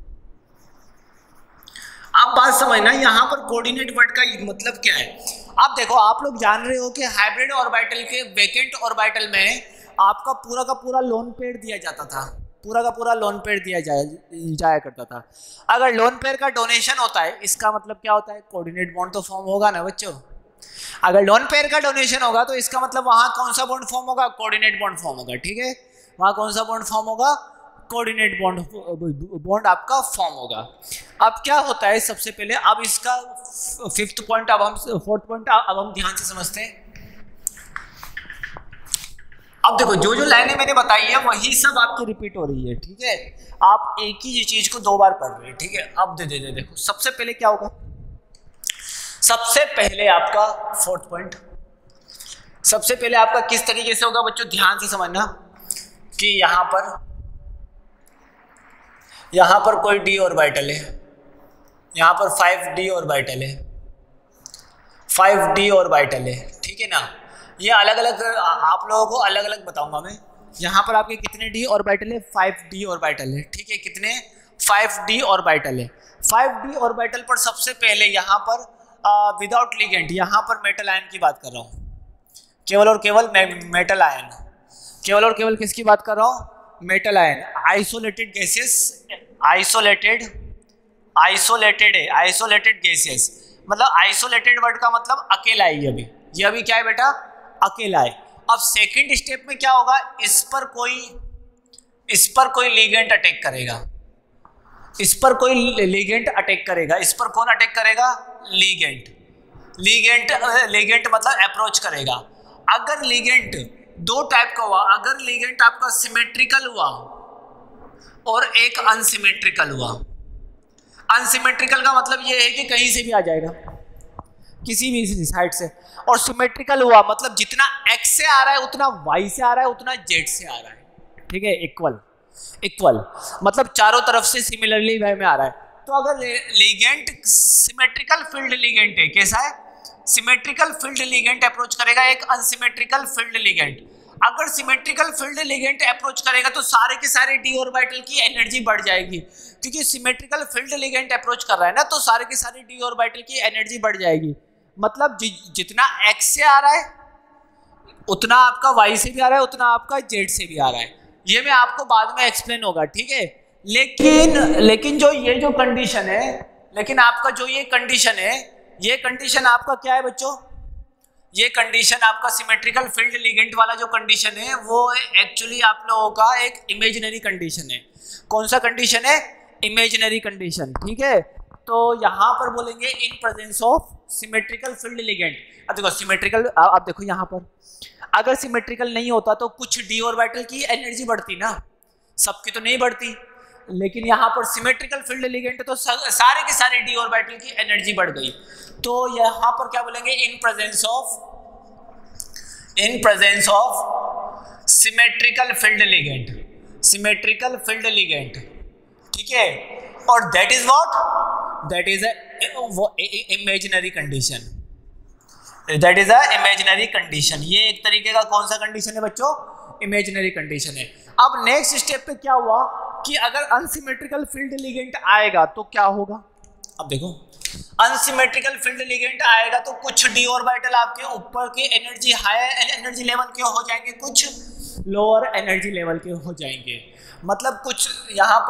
A: अब बात समझना, यहाँ पर कोऑर्डिनेट वर्ड का मतलब क्या है। आप देखो, आप लोग जान रहे हो कि हाइब्रिड ऑर्बिटल के वैकेंट ऑर्बिटल में आपका पूरा का पूरा लोन पेयर दिया जाता था, पूरा का पूरा लोन पेयर दिया जाया करता था। अगर लोन पेयर का डोनेशन होता है, इसका मतलब क्या होता है, कोऑर्डिनेट बॉन्ड तो फॉर्म होगा ना बच्चों। अगर लोन पेयर का डोनेशन होगा तो इसका मतलब वहां कौन सा बॉन्ड फॉर्म होगा, कोऑर्डिनेट बॉन्ड फॉर्म होगा, ठीक है। वहां कौन सा बॉन्ड फॉर्म होगा, कोऑर्डिनेट बॉन्ड आपका फॉर्म होगा। अब क्या होता है, सबसे पहले अब इसका फोर्थ पॉइंट अब हम ध्यान से समझते हैं। अब देखो, जो लाइनें मैंने बताई है वही सब आपकी रिपीट हो रही है, ठीक है। आप एक ही चीज को दो बार पढ़ रहे हैं, ठीक है। अब देखो, सबसे पहले क्या होगा, सबसे पहले आपका फोर्थ पॉइंट, सबसे पहले आपका किस तरीके से होगा बच्चों, ध्यान से समझना कि यहां पर कोई d ऑर्बिटल है, यहां पर 5d ऑर्बिटल है, 5d ऑर्बिटल है, ठीक है ना। ये अलग अलग आप लोगों को अलग अलग बताऊंगा मैं। यहाँ पर आपके कितने डी ऑर्बिटल है? 5d ऑर्बिटल है, ठीक है। कितने? 5d ऑर्बिटल है। 5d ऑर्बिटल पर सबसे पहले यहाँ पर विदाउट लिगेंड, यहाँ पर मेटल आयन की बात कर रहा हूँ, केवल और केवल मेटल आयन, केवल और केवल किसकी बात कर रहा हूँ? Metal ion. Isolated gases, isolated है, आइसोलेटेड गैसेस मतलब आइसोलेटेड वर्ड का मतलब अकेला है। ये अभी क्या है बेटा? अकेला है। अब सेकंड स्टेप में क्या होगा? इस पर कोई लिगेंड अटैक करेगा, इस पर कोई लिगेंड अटैक करेगा। इस पर कौन अटैक करेगा? लिगेंड मतलब अप्रोच करेगा। अगर लिगेंड दो टाइप का हुआ, अगर लिगेंड आपका सिमेट्रिकल हुआ और एक अनसिमेट्रिकल हुआ। अनसिमेट्रिकल का मतलब ये है कि कहीं से भी आ जाएगा, किसी भी साइड से, और सिमेट्रिकल हुआ मतलब जितना x से आ रहा है उतना y से आ रहा है, उतना z से आ रहा है, ठीक है। इक्वल मतलब चारों तरफ से सिमिलरली वे में आ रहा है। तो अगर लिगेंड सिमेट्रिकल फील्ड लिगेंड है, कैसा है? सिमेट्रिकल फील्ड लिगेंड अप्रोच करेगा एक अनसिमेट्रिकल फील्ड लिगेंड। अगर सिमेट्रिकल फील्ड लिगेंड अप्रोच करेगा तो सारे के सारे d ऑर्बिटल की एनर्जी बढ़ जाएगी, क्योंकि सिमेट्रिकल फील्ड लिगेंड अप्रोच कर रहा है ना, तो सारे के सारे d ऑर्बिटल की एनर्जी बढ़ जाएगी। मतलब जितना x से आ रहा है उतना आपका y से भी आ रहा है, उतना आपका z से भी आ रहा है। ये मैं आपको बाद में एक्सप्लेन होगा, ठीक है। लेकिन जो ये जो कंडीशन है, लेकिन आपका जो ये कंडीशन है, ये कंडीशन आपका क्या है बच्चों? ये कंडीशन आपका सिमेट्रिकल फील्ड लिगेंड वाला जो कंडीशन है वो एक्चुअली आप लोगों का एक इमेजिनरी कंडीशन है। कौन सा कंडीशन है? इमेजिनरी कंडीशन, ठीक है। तो यहाँ पर बोलेंगे in presence of symmetrical field ligand. अब देखो सिमेट्रिकल, आप देखो यहाँ पर अगर सिमेट्रिकल नहीं होता तो कुछ d ऑर्बिटल की एनर्जी बढ़ती ना, सबकी तो नहीं बढ़ती। लेकिन यहाँ पर सिमेट्रिकल फील्ड लिगेंड तो सारे के सारे d ऑर्बिटल की एनर्जी बढ़ गई। तो यहाँ पर क्या बोलेंगे? In presence of symmetrical field ligand, ठीक है। और that is what? That is imaginary condition, that is a imaginary condition. ये एक तरीके का कौन सा कंडीशन है बच्चों? इमेजिनरी कंडीशन है। अब नेक्स्ट स्टेप पे क्या हुआ कि अगर अनसिमेट्रिकल फील्ड लिगेंड आएगा तो क्या होगा? अब देखो अनसिमेट्रिकल फील्ड लिगेंड आएगा तो कुछ d ऑर्बिटल आपके ऊपर के एनर्जी हायर एनर्जी लेवल के हो जाएंगे, कुछ लोअर एनर्जी लेवल के हो जाएंगे। मतलब कुछ यहाँ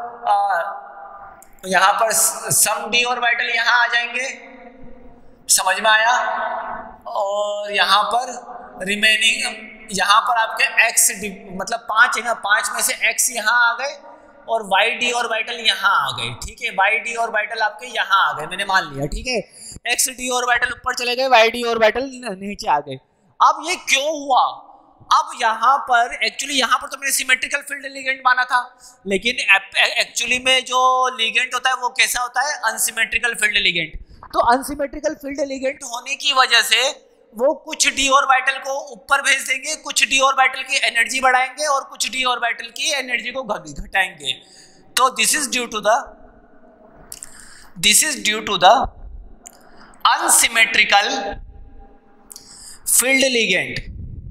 A: पर सम d ऑर्बिटल यहाँ आ जाएंगे, समझ में आया? और यहाँ पर रिमेनिंग, यहाँ पर आपके x मतलब 5 है ना, 5 में से x यहाँ आ गए और y d ऑर्बिटल यहाँ आ गए, ठीक है। y d ऑर्बिटल आपके यहाँ आ गए, मैंने मान लिया, ठीक है। x d ऑर्बिटल ऊपर चले गए, y d ऑर्बिटल नीचे आ गए। अब ये क्यों हुआ? अब यहाँ पर एक्चुअली यहाँ पर तो मैंने सिमेट्रिकल फील्ड लिगेंड माना था, लेकिन एक्चुअली में जो लिगेंड होता है वो कैसा होता है? Unsymmetrical field ligand. तो अनसिमेट्रिकल फील्ड लिगेंड होने की वजह से वो कुछ d ऑर्बिटल को ऊपर भेज देंगे, कुछ d ऑर्बिटल की एनर्जी बढ़ाएंगे और कुछ d ऑर्बिटल की एनर्जी को घटाएंगे। तो this is due to the unsymmetrical field ligand.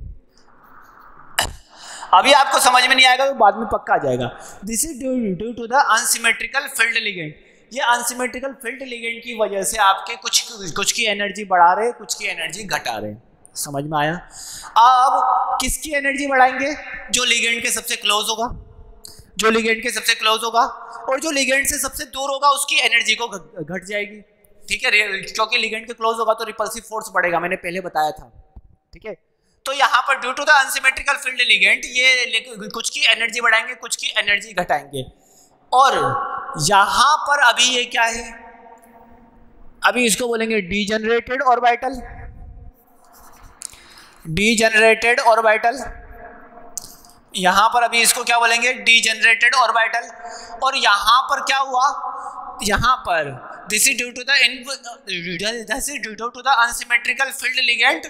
A: अभी आपको समझ में नहीं आएगा तो बाद में पक्का आ जाएगा। This is due to the unsymmetrical field ligand. ये अनसिमेट्रिकल फील्ड लिगेंड की वजह से आपके कुछ की एनर्जी बढ़ा रहे, कुछ की एनर्जी घटा रहे। समझ में आया? अब किसकी एनर्जी बढ़ाएंगे? जो लिगेंड के सबसे क्लोज होगा, जो लिगेंड के सबसे क्लोज होगा, और जो लिगेंड से सबसे दूर होगा उसकी एनर्जी को घट जाएगी, ठीक है। क्योंकि लिगेंड के क्लोज होगा तो रिपल्सिव फोर्स बढ़ेगा, मैंने पहले बताया था, ठीक है। तो यहाँ पर due to the unsymmetrical field ligand ये कुछ की एनर्जी बढ़ाएंगे, कुछ की एनर्जी घटाएंगे। और यहाँ पर अभी ये क्या है? अभी इसको बोलेंगे डीजनरेटेड ऑर्बिटल, डीजनरेटेड ऑर्बिटल। यहाँ पर अभी इसको क्या बोलेंगे? Degenerated orbital. और यहाँ पर क्या हुआ? यहाँ पर this is due to the unsymmetrical field ligand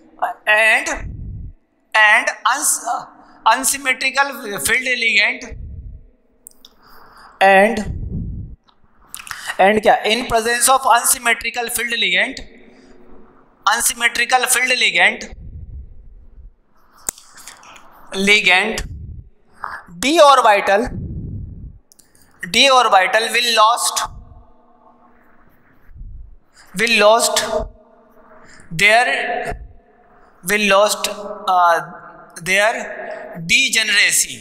A: and unsymmetrical field ligand and क्या? in presence of unsymmetrical field ligand ligand d orbital will lost their degeneracy,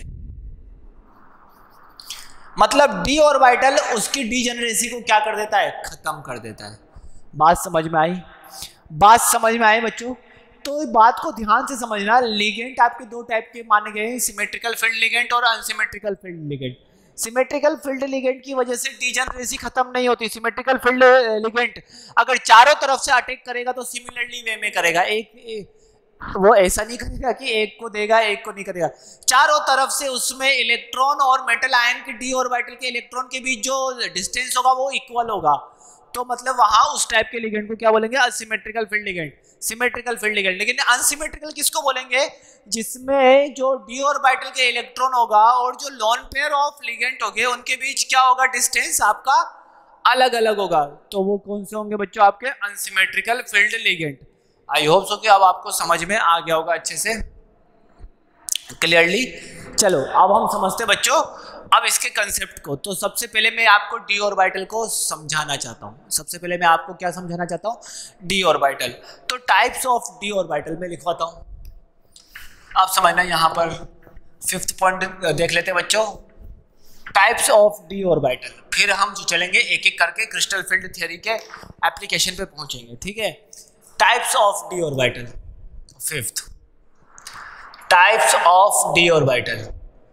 A: मतलब d ऑर्बिटल उसकी डीजेनरेसी को क्या कर देता है, खत्म कर देता है। बात समझ में आई? बच्चों? तो बात को ध्यान से समझना। लिगेंड आपके दो टाइप के माने गए हैं, सिमेट्रिकल फील्ड लिगेंड और unsymmetrical field ligand. Symmetrical field ligand की वजह से डीजेनरेसी खत्म नहीं होती। सिमेट्रिकल फील्ड लिगेंड अगर चारों तरफ से अटैक करेगा तो सिमिलरली वे में करेगा, वो ऐसा नहीं करेगा कि एक को देगा एक को नहीं करेगा, चारों तरफ से उसमें इलेक्ट्रॉन और मेटल आयन के d ऑर्बिटल के इलेक्ट्रॉन के बीच जो डिस्टेंस होगा वो इक्वल होगा। तो मतलब वहां उस टाइप के लिगेंड को क्या बोलेंगे, asymmetrical field ligand, symmetrical field ligand. लेकिन अनसिमेट्रिकल किसको बोलेंगे, जिसमें जो d ऑर्बिटल के इलेक्ट्रॉन होगा और जो लोन पेयर ऑफ लिगेंड होंगे उनके बीच क्या होगा, डिस्टेंस आपका अलग अलग होगा। तो वो कौन से होंगे बच्चों, आपके unsymmetrical field ligand. I hope so कि अब आपको समझ में आ गया होगा अच्छे से, क्लियरली। चलो अब हम समझते बच्चों अब इसके कंसेप्ट को। तो सबसे पहले मैं आपको d ऑर्बिटल को समझाना चाहता हूँ। सबसे पहले मैं आपको क्या समझाना चाहता हूँ, d ऑर्बिटल। तो टाइप्स ऑफ d ऑर्बिटल में लिखवाता हूँ, आप समझना। यहाँ पर 5th पॉइंट देख लेते बच्चों, टाइप्स ऑफ d ऑर्बिटल। फिर हम जो चलेंगे एक एक करके क्रिस्टल फील्ड थ्योरी के एप्लीकेशन पे पहुंचेंगे, ठीक है। Types of d orbital, 5th types of d orbital.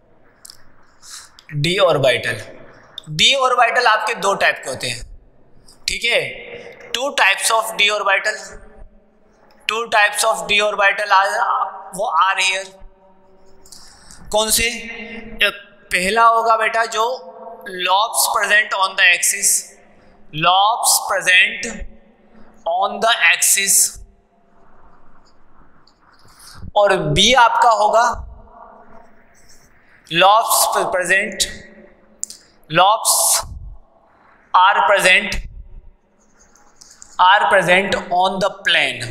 A: d orbital आपके दो टाइप के होते हैं, ठीक है। Two types of d orbital, वो आर हियर। कौन से? पहला होगा बेटा जो lobes present on the axis, और बी आपका होगा lobes are present on the plane,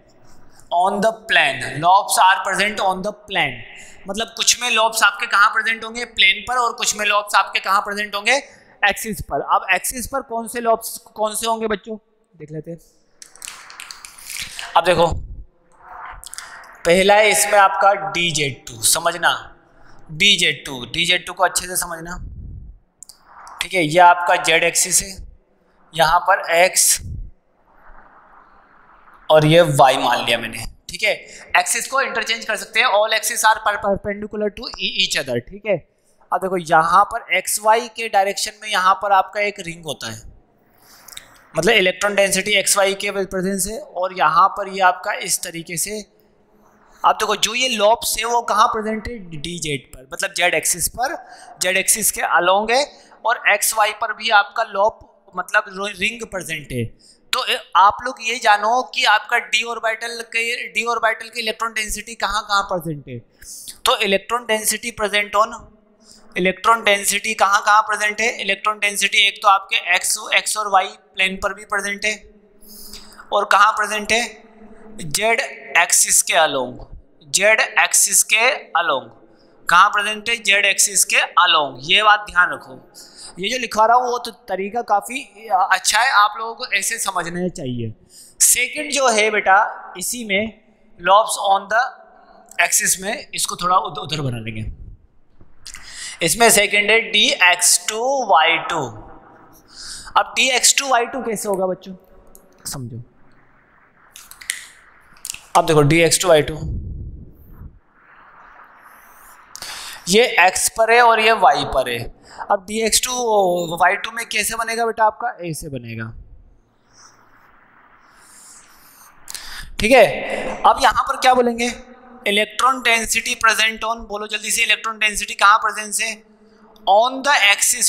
A: lobes are present on the plane। मतलब कुछ में लॉब्स आपके कहाँ प्रेजेंट होंगे, प्लेन पर, और कुछ में लॉब्स आपके कहाँ प्रेजेंट होंगे, एक्सिस पर। अब एक्सिस पर कौन से लॉब्स कौन से होंगे बच्चों, देख लेते हैं। अब देखो पहला है इसमें आपका DZ2, समझना, DZ2 को अच्छे से समझना, ठीक है। ये आपका Z एक्सिस है, यहाँ पर X और ये Y मान लिया मैंने, ठीक है। एक्सिस को इंटरचेंज कर सकते हैं, all axis are perpendicular to each other, ठीक है। अब देखो यहाँ पर XY के डायरेक्शन में यहाँ पर आपका एक रिंग होता है, मतलब इलेक्ट्रॉन डेंसिटी XY के प्रेजेंस है, और यहाँ पर ये आपका इस तरीके से। आप देखो जो ये लॉब्स है वो कहाँ प्रेजेंट है, DZ पर, मतलब Z एक्सिस पर, Z एक्सिस के अलोंग है, और XY पर भी आपका लॉब मतलब रिंग प्रेजेंट है। तो आप लोग ये जानो कि आपका d ऑर्बिटल के इलेक्ट्रॉन डेंसिटी कहाँ प्रेजेंट है। तो इलेक्ट्रॉन डेंसिटी कहाँ प्रेजेंट है, इलेक्ट्रॉन डेंसिटी एक तो आपके x और y प्लेन पर भी प्रेजेंट है, और कहाँ प्रेजेंट है, Z एक्सिस के अलोंग, कहाँ प्रेजेंट है, Z एक्सिस के अलोंग। ये बात ध्यान रखो, ये जो लिखा रहा हूँ वो तो तरीका काफ़ी अच्छा है, आप लोगों को ऐसे समझना चाहिए। सेकंड जो है बेटा, इसी में लॉब्स ऑन द एक्सिस में, इसको थोड़ा उधर बना लेंगे। इसमें सेकंड है dx2y2। अब dx2y2 कैसे होगा बच्चों, समझो। अब देखो dx2y2, ये x पर है और ये y पर है। अब dx2y2 में कैसे बनेगा बेटा, आपका ऐसे बनेगा, ठीक है। अब यहां पर क्या बोलेंगे, इलेक्ट्रॉन डेंसिटी प्रेजेंट ऑन, बोलो जल्दी से, इलेक्ट्रॉन डेंसिटी कहां प्रेजेंट है, on the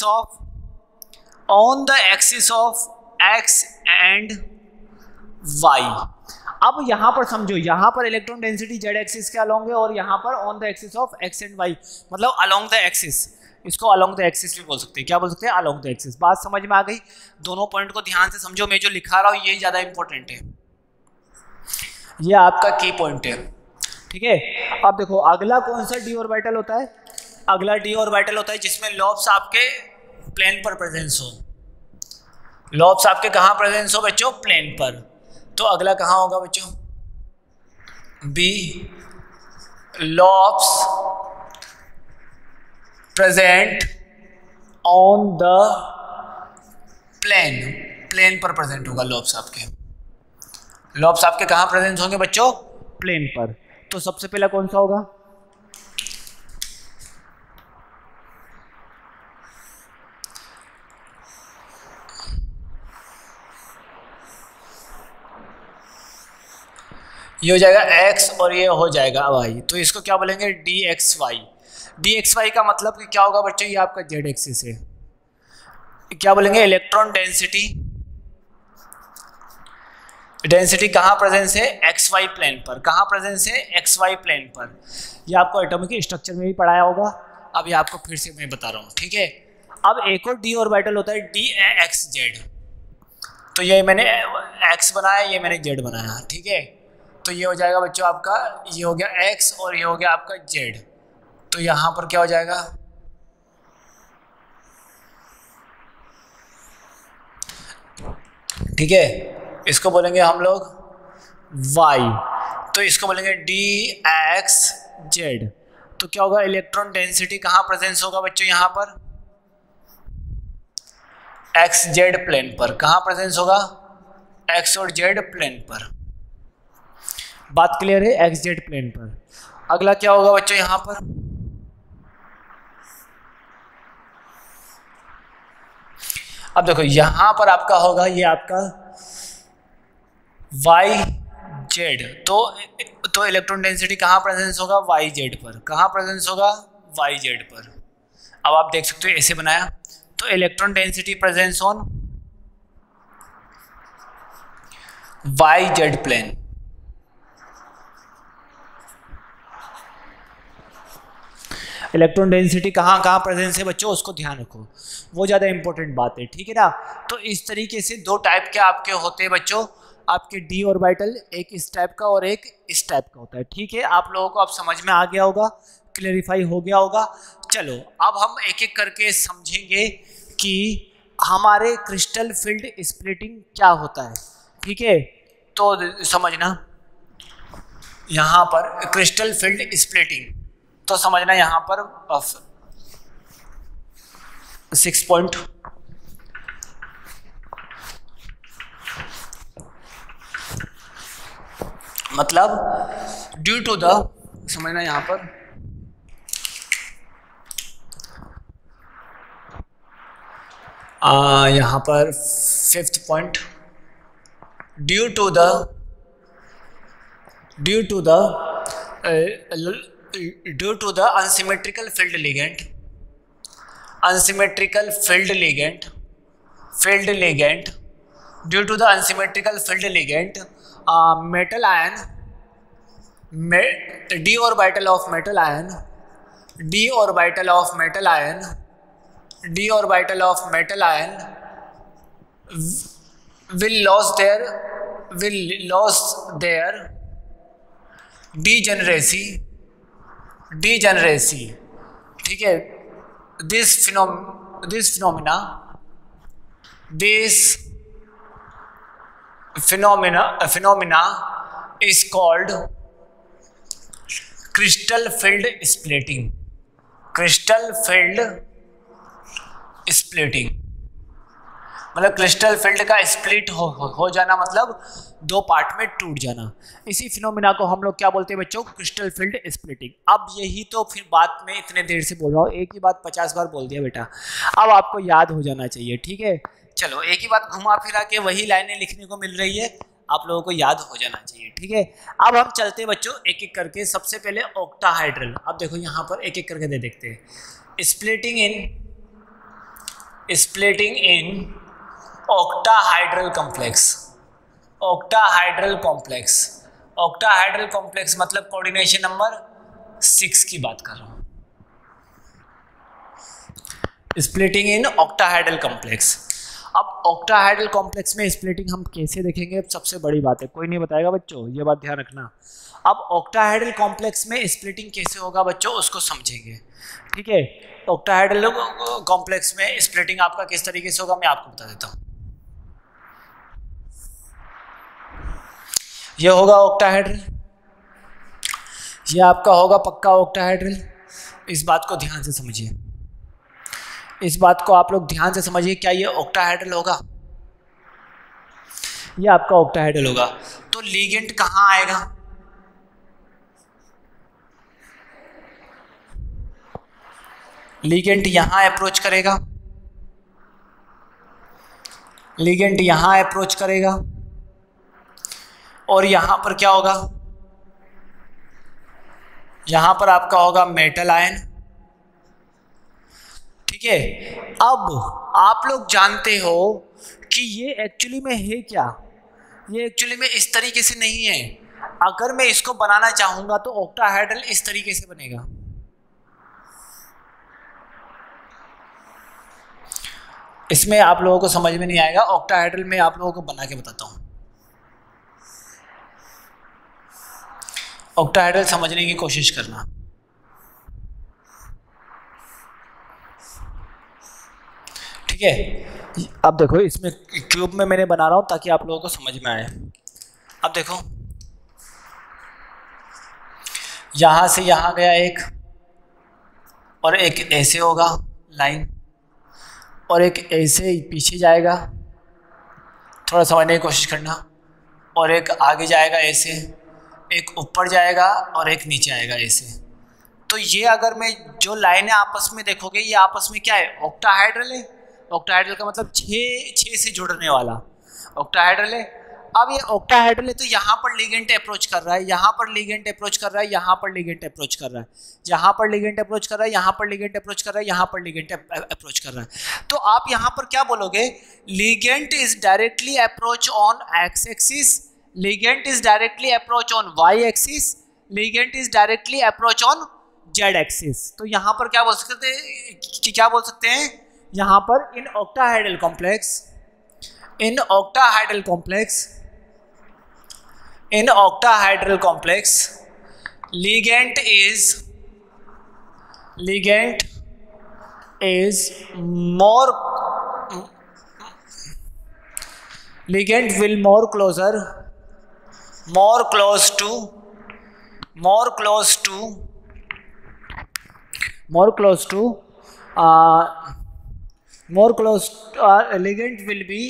A: axis of x and y। अब यहाँ पर समझो, यहाँ पर इलेक्ट्रॉन डेंसिटी Z एक्सिस के अलोंग है, और यहाँ पर on the axis of x and y, मतलब अलोंग द एक्सिस। इसको अलोंग द एक्सिस भी बोल सकते हैं, क्या बोल सकते हैं, अलोंग द एक्सिस। बात समझ में आ गई। दोनों पॉइंट को ध्यान से समझो, मैं जो लिखा रहा हूँ ये ज़्यादा इंपॉर्टेंट है, ये आपका की पॉइंट है। ठीक है। अब देखो अगला कौन सा डी ऑर्बिटल होता है, अगला डी ऑर्बिटल होता है जिसमें लॉब्स आपके प्लेन पर प्रेजेंस हो, लॉब्स आपके कहाँ प्रेजेंस हो बच्चों, प्लेन पर। तो अगला कहाँ होगा बच्चों, B, lobes present on the plane, plane पर प्रेजेंट होगा लॉब्स आपके, लॉब्स आपके कहाँ प्रेजेंट होंगे बच्चों, प्लेन पर। तो सबसे पहला कौन सा होगा, ये हो जाएगा x और ये हो जाएगा y, तो इसको क्या बोलेंगे, dxy। dxy का मतलब कि क्या होगा बच्चों, ये आपका z एक्सिस है, क्या बोलेंगे, इलेक्ट्रॉन डेंसिटी, डेंसिटी कहाँ प्रेजेंस है, xy प्लेन पर, कहाँ प्रेजेंस है, xy प्लेन पर। ये आपको एटॉमिक स्ट्रक्चर में भी पढ़ाया होगा, अब ये आपको फिर से मैं बता रहा हूँ, ठीक है। अब एक और डी ऑर्बिटल होता है dxz, तो ये मैंने x बनाया, ये मैंने z बनाया, ठीक है। तो ये हो जाएगा बच्चों आपका, ये हो गया x और ये हो गया आपका z, तो यहाँ पर क्या हो जाएगा, ठीक है, इसको बोलेंगे हम लोग y, तो इसको बोलेंगे dxz। तो क्या होगा, इलेक्ट्रॉन डेंसिटी कहाँ प्रेजेंस होगा बच्चों, यहाँ पर xz प्लेन पर, कहाँ प्रेजेंस होगा, x और z प्लेन पर। बात क्लियर है, xz प्लेन पर। अगला क्या होगा बच्चों, यहाँ पर अब देखो यहाँ पर आपका होगा, ये आपका yz, तो इलेक्ट्रॉन डेंसिटी कहाँ प्रेजेंस होगा, yz पर, कहाँ प्रेजेंस होगा, yz पर। अब आप देख सकते हो ऐसे बनाया, तो electron density presence on yz plane, electron density कहाँ कहाँ प्रेजेंस है बच्चों, उसको ध्यान रखो, वो ज़्यादा इंपॉर्टेंट बात है, ठीक है ना। तो इस तरीके से दो टाइप के आपके होते हैं बच्चों, आपके डी ऑर्बिटल, एक इस टाइप का और एक इस टाइप का होता है, ठीक है। आप लोगों को अब समझ में आ गया होगा, क्लेरिफाई हो गया होगा। चलो अब हम एक एक करके समझेंगे कि हमारे क्रिस्टल फील्ड स्प्लिटिंग क्या होता है, ठीक है। तो समझना यहाँ पर क्रिस्टल फील्ड स्प्लिटिंग, तो समझना यहाँ पर 6 पॉइंट, मतलब ड्यू टू द, समझना यहाँ पर यहाँ पर 5th point, due to the unsymmetrical field ligand, due to the unsymmetrical field ligand, metal ion, d orbital of metal ion will lose their degeneracy, ठीक है। this phenomena is called crystal field splitting, मतलब crystal field का split हो जाना, मतलब दो part में टूट जाना। इसी फिनोमिना को हम लोग क्या बोलते हैं बच्चों, क्रिस्टल फील्ड स्प्लिटिंग। अब यही तो फिर बात में इतने देर से बोल रहा हूँ, एक ही बात 50 बार बोल दिया बेटा, अब आपको याद हो जाना चाहिए, ठीक है। चलो एक ही बात घुमा फिरा के वही लाइनें लिखने को मिल रही है, आप लोगों को याद हो जाना चाहिए, ठीक है। अब हम चलते हैं बच्चों एक एक करके। सबसे पहले ऑक्टाहाइड्रल, अब देखो यहाँ पर एक एक करके दे देखते हैं। स्प्लिटिंग इन ऑक्टाहाइड्रल कॉम्प्लेक्स मतलब कोऑर्डिनेशन नंबर 6 की बात कर रहा हूं। Splitting in octahedral complex. अब ऑक्टाहेड्रल कॉम्प्लेक्स में स्प्लिटिंग हम कैसे देखेंगे, सबसे बड़ी बात है, कोई नहीं बताएगा बच्चों, ये बात ध्यान रखना। अब ऑक्टाहेड्रल कॉम्प्लेक्स में स्प्लिटिंग कैसे होगा बच्चों, उसको समझेंगे, ठीक है। ऑक्टाहेड्रल कॉम्प्लेक्स में स्प्लिटिंग आपका किस तरीके से होगा मैं आपको बता देता हूँ। ये होगा ऑक्टाहेड्रल, ये आपका होगा पक्का ऑक्टाहेड्रल। इस बात को ध्यान से समझिए, इस बात को आप लोग ध्यान से समझिए, क्या ये ऑक्टाहेड्रल होगा, ये आपका ऑक्टाहेड्रल होगा। तो लिगेंड कहाँ आएगा, लिगेंड यहां अप्रोच करेगा, लिगेंड यहां अप्रोच करेगा, और यहां पर क्या होगा, यहां पर आपका होगा मेटल आयन, ठीक है। अब आप लोग जानते हो कि ये एक्चुअली में है क्या, ये एक्चुअली में इस तरीके से नहीं है। अगर मैं इसको बनाना चाहूंगा तो ऑक्टाहेड्रल इस तरीके से बनेगा, इसमें आप लोगों को समझ में नहीं आएगा। ऑक्टाहेड्रल में आप लोगों को बना के बताता हूं, ऑक्टाहेड्रल समझने की कोशिश करना। ठीक है, अब देखो इसमें क्यूब में मैंने बना रहा हूं ताकि आप लोगों को समझ में आए। अब देखो यहां से यहां गया एक, और एक ऐसे होगा लाइन, और एक ऐसे पीछे जाएगा, थोड़ा समझने की कोशिश करना, और एक आगे जाएगा ऐसे, एक ऊपर जाएगा और एक नीचे आएगा ऐसे। तो ये अगर मैं जो लाइनें आपस में देखोगे, ये आपस में क्या है, ऑक्टाहेड्रल है। ऑक्टाहेड्रल का मतलब 6 से जुड़ने वाला ऑक्टाहेड्रल है। अब ये ऑक्टाहेड्रल है तो यहाँ पर लिगेंड अप्रोच कर रहा है, यहाँ पर लिगेंड अप्रोच कर रहा है, यहाँ पर लिगेंड अप्रोच कर रहा है, यहाँ पर लिगेंड अप्रोच कर रहा है, यहाँ पर लिगेंड अप्रोच कर रहा है, यहाँ पर लिगेंड अप्रोच कर रहा है। तो आप यहाँ पर क्या बोलोगे, ligand is directly approach on x axis, ligand is directly approach on y axis, ligand is directly approach on z axis. तो यहाँ पर क्या बोल सकते हैं, क्या बोल सकते हैं यहाँ पर, in octahedral complex, in octahedral complex, in octahedral complex ligand is more, ligand will more close to ligand will be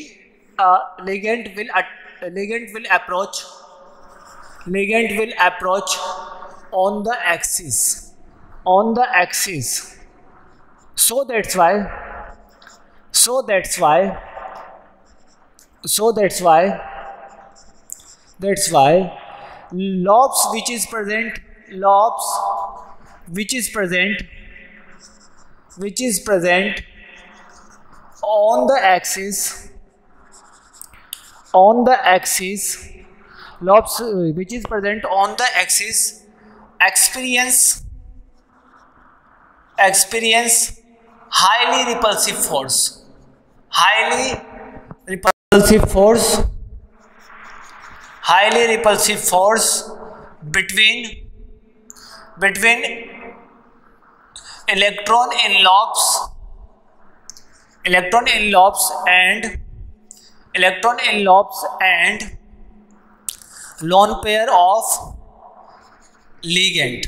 A: ligand will approach on the axis, so that's why lobes which is present on the axis, lobes which is present on the axis experience highly repulsive force between electron in lobes and lone pair of ligand।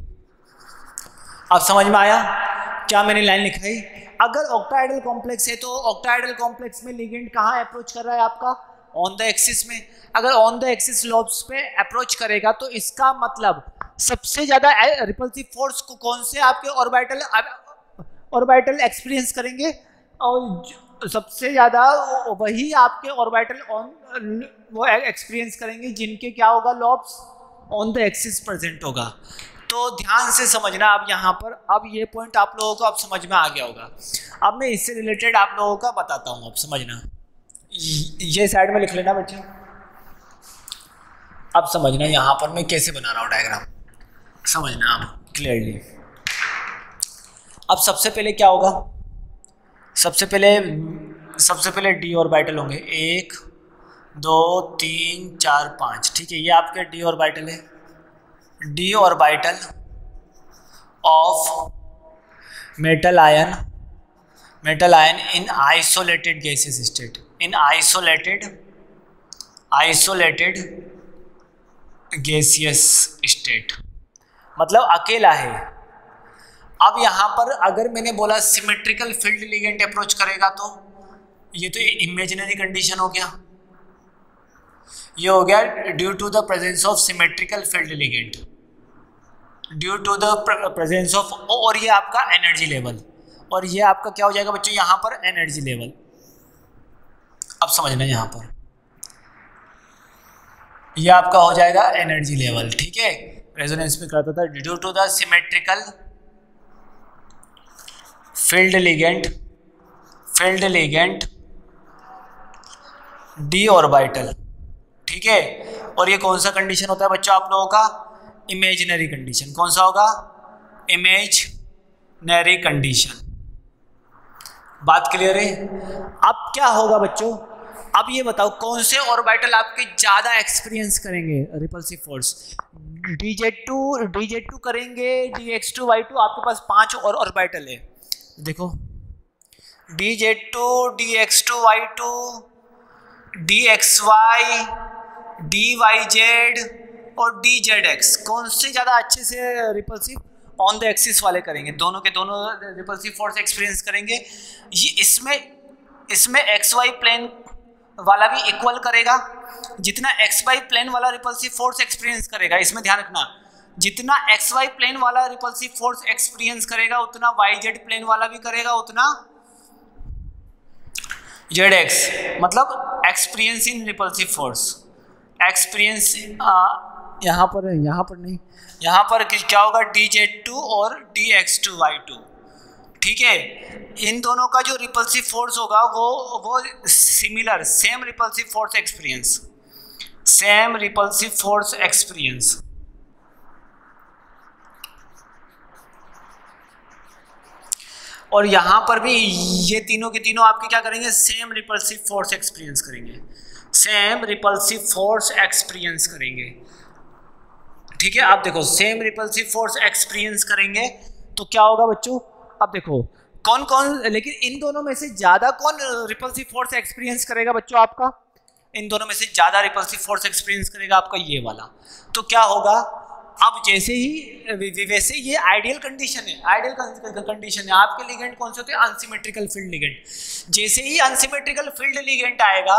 A: अब समझ में आया क्या मैंने line लिखाई। अगर octahedral complex है तो ऑक्टाहेड्रल कॉम्प्लेक्स में लिगेंड कहाँ अप्रोच कर रहा है आपका, ऑन द एक्सिस में। अगर ऑन द एक्सिस लॉब्स पे अप्रोच करेगा तो इसका मतलब सबसे ज्यादा रिपल्सिव फोर्स को कौन से आपके ऑर्बिटल एक्सपीरियंस करेंगे, और सबसे ज़्यादा वही आपके ऑर्बिटल ऑन वो एक्सपीरियंस करेंगे जिनके क्या होगा, lobes on the axis present होगा। तो ध्यान से समझना अब यहाँ पर, अब ये पॉइंट आप लोगों को अब समझ में आ गया होगा। अब मैं इससे रिलेटेड आप लोगों का बताता हूँ, अब समझना, ये साइड में लिख लेना बच्चे। अब समझना यहाँ पर मैं कैसे बना रहा हूँ डायग्राम, समझना आप क्लियरली। अब सबसे पहले क्या होगा, सबसे पहले सबसे पहले डी ऑर्बिटल होंगे, 1 2 3 4 5, ठीक है, ये आपके डी ऑर्बिटल है, d orbital of metal ion in isolated gases state, in isolated gaseous state, मतलब अकेला है। अब यहाँ पर अगर मैंने बोला सिमेट्रिकल फील्ड लिगेंड अप्रोच करेगा तो ये तो इमेजिनरी कंडीशन हो गया, ये हो गया due to the presence of symmetrical field ligand, due to the presence of, और ये आपका एनर्जी लेवल, और ये आपका क्या हो जाएगा बच्चों यहाँ पर एनर्जी लेवल। अब समझना यहाँ पर ये आपका हो जाएगा एनर्जी लेवल, ठीक है, रेजोनेंस में करता था due to the symmetrical field ligand d orbital, ठीक है। और ये कौन सा कंडीशन होता है बच्चों आप लोगों का, इमेजिनरी कंडीशन, कौन सा होगा, इमेजिनरी कंडीशन। बात क्लियर है। अब क्या होगा बच्चों, अब ये बताओ कौन से ऑर्बिटल आपके ज़्यादा एक्सपीरियंस करेंगे रिपल्सिव फोर्स, dz2 करेंगे, dx2 y2, आपके पास 5 और ऑर्बिटल है, देखो dz2 dx2 y2 dxy dyz और dzx, कौन से ज़्यादा अच्छे से रिपल्सिव ऑन द एक्सिस वाले करेंगे, दोनों के दोनों रिपल्सिव फोर्स एक्सपीरियंस करेंगे। ये इसमें एक्स वाई प्लेन वाला भी इक्वल करेगा, जितना एक्स वाई प्लेन वाला रिपल्सिव फोर्स एक्सपीरियंस करेगा, इसमें ध्यान रखना, जितना एक्स वाई प्लेन वाला रिपल्सिव फोर्स एक्सपीरियंस करेगा उतना वाई जेड प्लेन वाला भी करेगा, उतना जेड एक्स, मतलब experience in repulsive force, experience यहाँ पर नहीं, यहाँ पर क्या होगा dz2 और dx2y2, ठीक है। इन दोनों का जो रिपल्सिव फोर्स होगा वो similar, same repulsive force experience. और यहाँ पर भी ये तीनों के तीनों आपके क्या करेंगे, सेम रिपल्सिव फोर्स एक्सपीरियंस करेंगे, ठीक है। आप देखो सेम रिपल्सिव फोर्स एक्सपीरियंस करेंगे तो क्या होगा बच्चों, अब देखो कौन कौन, लेकिन इन दोनों में से ज्यादा कौन रिपल्सिव फोर्स एक्सपीरियंस करेगा बच्चों आपका, इन दोनों में से ज्यादा रिपल्सिव फोर्स एक्सपीरियंस करेगा आपका ये वाला। तो क्या होगा, अब वैसे ये आइडियल कंडीशन है, आपके लिगेंड कौन से होते हैं, अनसिमेट्रिकल फील्ड लिगेंड। जैसे ही अनसिमेट्रिकल फील्ड लिगेंड आएगा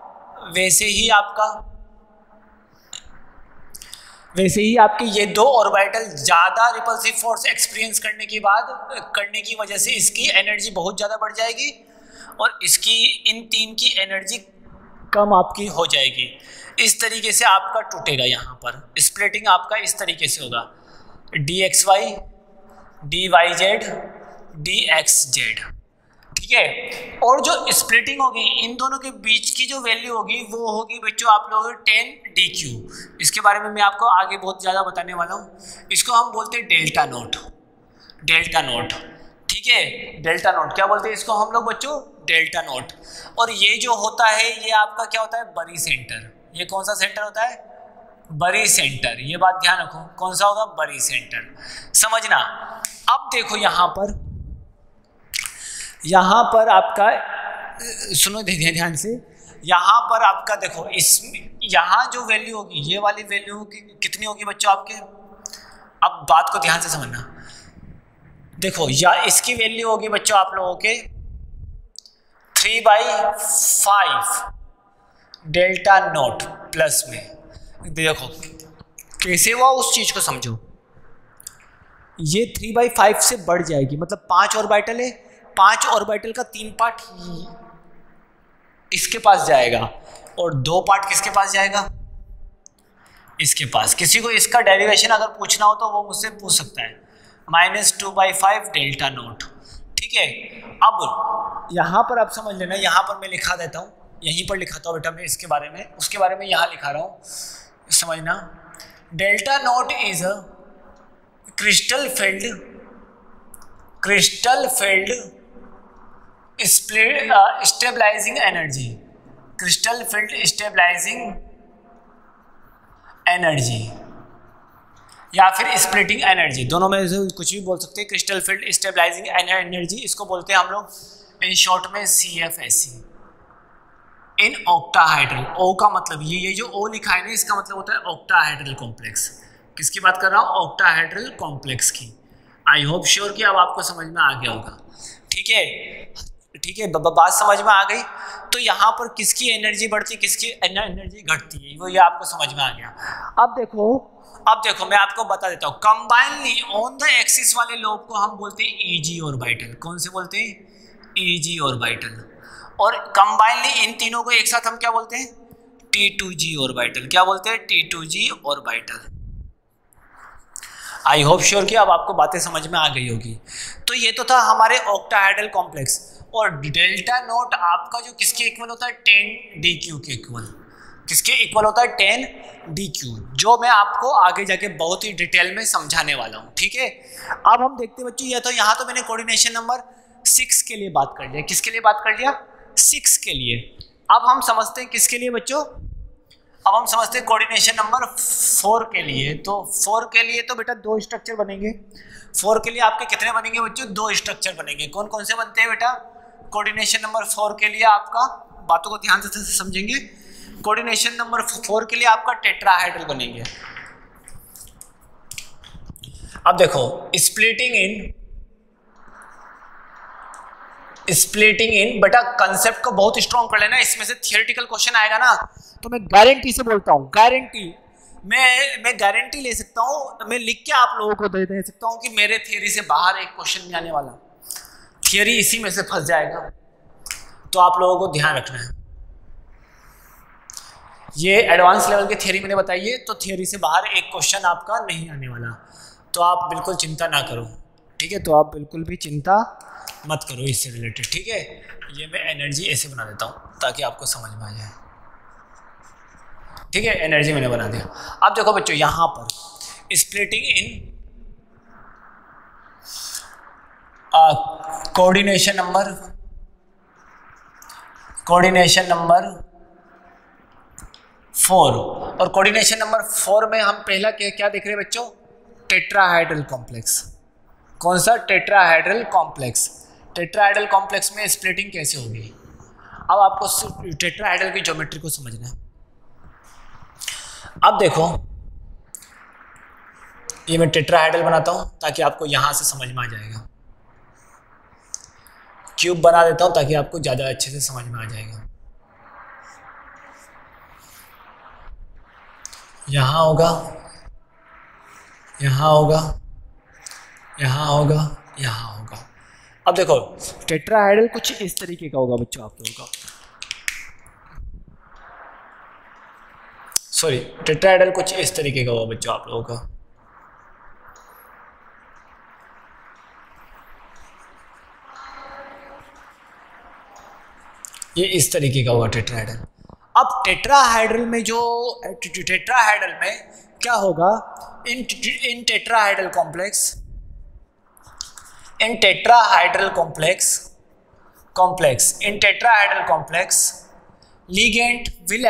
A: वैसे ही आपके ये दो ऑर्बिटल ज़्यादा रिपल्सिव फोर्स एक्सपीरियंस करने की वजह से इसकी एनर्जी बहुत ज़्यादा बढ़ जाएगी और इन तीन की एनर्जी कम आपकी हो जाएगी। इस तरीके से आपका टूटेगा, यहाँ पर स्प्लिटिंग आपका इस तरीके से होगा, dxy dyz dxz, ठीक है। और जो स्प्लिटिंग होगी इन दोनों के बीच की जो वैल्यू होगी वो होगी बच्चों आप लोगों 10 dq। इसके बारे में मैं आपको आगे बहुत ज़्यादा बताने वाला हूँ। इसको हम बोलते हैं डेल्टा नोट, ठीक है। डेल्टा नोट क्या बोलते हैं इसको हम लोग बच्चों, डेल्टा नोट। और ये जो होता है ये आपका क्या होता है, बरी सेंटर। ये कौन सा सेंटर होता है, बरी सेंटर। ये बात ध्यान रखो, कौन सा होगा, बरी सेंटर, समझना। अब देखो यहाँ पर आपका सुनो ध्यान से, यहाँ पर आपका देखो यहाँ जो वैल्यू होगी ये वाली वैल्यू कितनी होगी बच्चों आपके, अब बात को ध्यान से समझना। देखो या इसकी वैल्यू होगी बच्चों आप लोगों के 3/5 डेल्टा नोट प्लस में। देखो कैसे हुआ उस चीज को समझो, ये 3/5 से बढ़ जाएगी, मतलब 5 ऑर्बिटल है, 5 ऑर्बिटल का 3 पार्ट इसके पास जाएगा और 2 पार्ट किसके पास जाएगा, इसके पास। किसी को इसका डेरिवेशन अगर पूछना हो तो वो मुझसे पूछ सकता है, -2/5 डेल्टा नोट, ठीक है। अब यहाँ पर आप समझ लेना, यहाँ पर मैं लिखा देता हूँ, यहीं पर लिखाता हूँ बेटा मैं इसके बारे में, उसके बारे में यहाँ लिखा रहा हूँ, समझना। Delta nought is a crystal field stabilising energy, crystal field stabilising energy या फिर स्प्लिटिंग एनर्जी, दोनों में से कुछ भी बोल सकते हैं। क्रिस्टल फील्ड स्टेबलाइजिंग एनर्जी, इसको बोलते हैं हम लोग इन शॉर्ट में CFSE इन ऑक्टाहाइड्रल। ओ का मतलब ये जो ओ लिखा है ना, इसका मतलब होता है ऑक्टाहाइड्रल कॉम्प्लेक्स। किसकी बात कर रहा हूँ? ऑक्टाहाइड्रल कॉम्प्लेक्स की। आई होप श्योर कि अब आपको समझ में आ गया होगा। ठीक है, ठीक है, बात समझ में आ गई। तो यहाँ पर किसकी एनर्जी बढ़ती है, किसकी एनर्जी घटती है, वो ये आपको समझ में आ गया। अब देखो मैं आपको बता देता हूँ। कंबाइनली ऑन द एक्सिस वाले लोब को हम बोलते हैं EG ऑर्बिटल। कौन से बोलते हैं? EG orbital. और कंबाइनली इन तीनों को एक साथ हम क्या बोलते हैं? T2G orbital. क्या बोलते हैं? T2G orbital. I hope sure कि अब आपको बातें समझ में आ गई होगी। तो ये तो था हमारे ऑक्टाहाइड्रल कॉम्प्लेक्स। और डेल्टा नोट आपका जो किसके इक्वल होता है? 10dq के इक्वल। किसके इक्वल होता है? 10dq, जो मैं आपको आगे जाके बहुत ही डिटेल में समझाने वाला हूँ। ठीक है, अब हम देखते हैं बच्चों, ये तो यहाँ तो मैंने कोऑर्डिनेशन नंबर 6 के लिए बात कर लिया। किसके लिए बात कर लिया? 6 के लिए। अब हम समझते हैं किसके लिए बच्चों? अब हम समझते हैं कोऑर्डिनेशन नंबर 4 के लिए। तो 4 के लिए तो बेटा 2 स्ट्रक्चर बनेंगे। 4 के लिए आपके कितने बनेंगे बच्चों? 2 स्ट्रक्चर बनेंगे। कौन कौन से बनते हैं बेटा कोऑर्डिनेशन नंबर 4 के लिए? आपका बातों को ध्यान से समझेंगे। कोऑर्डिनेशन नंबर 4 के लिए आपका टेट्राहाइड्रल बनेंगे। अब देखो, स्प्लिटिंग इन बेटा कंसेप्ट को बहुत स्ट्रॉन्ग कर लेना। इसमें से थियोरेटिकल क्वेश्चन आएगा ना, तो मैं गारंटी से बोलता हूँ, गारंटी, मैं गारंटी ले सकता हूँ, मैं लिख के आप लोगों को दे सकता हूँ कि मेरे थियरी से बाहर एक क्वेश्चन नहीं आने वाला। थियरी इसी में से फंस जाएगा। तो आप लोगों को ध्यान रखना है। ये एडवांस लेवल की थियरी मैंने बताई है, तो थियरी से बाहर एक क्वेश्चन आपका नहीं आने वाला। तो आप बिल्कुल चिंता ना करो। ठीक है, तो आप बिल्कुल भी चिंता मत करो इससे रिलेटेड। ठीक है, ये मैं एनर्जी ऐसे बना देता हूँ ताकि आपको समझ में आ जाए। ठीक है, एनर्जी मैंने बना दिया। अब देखो बच्चों, यहाँ पर स्प्लिटिंग इन कोऑर्डिनेशन नंबर 4, और कोऑर्डिनेशन नंबर 4 में हम पहला क्या देख रहे हैं बच्चों? Tetrahedral complex. कौन सा? Tetrahedral complex. टेट्राहाइड्रल कॉम्प्लेक्स में स्प्लिटिंग कैसे होगी? अब आपको टेट्राहाइड्रल की ज्योमेट्री को समझना है। अब देखो, ये मैं टेट्राहाइड्रल बनाता हूं ताकि आपको यहां से समझ में आ जाएगा। क्यूब बना देता हूं ताकि आपको ज्यादा अच्छे से समझ में आ जाएगा। यहां होगा, यहां होगा, यहां होगा, यहां होगा। अब देखो, टेट्राहाइड्रल कुछ इस तरीके का होगा बच्चों आप लोगों का। सॉरी, टेट्राहाइड्रल कुछ इस तरीके का होगा बच्चों आप लोगों का। ये इस तरीके का होगा टेट्राहाइड्रल। अब टेट्राहाइड्रल में क्या होगा? In tetrahedral complex ligand will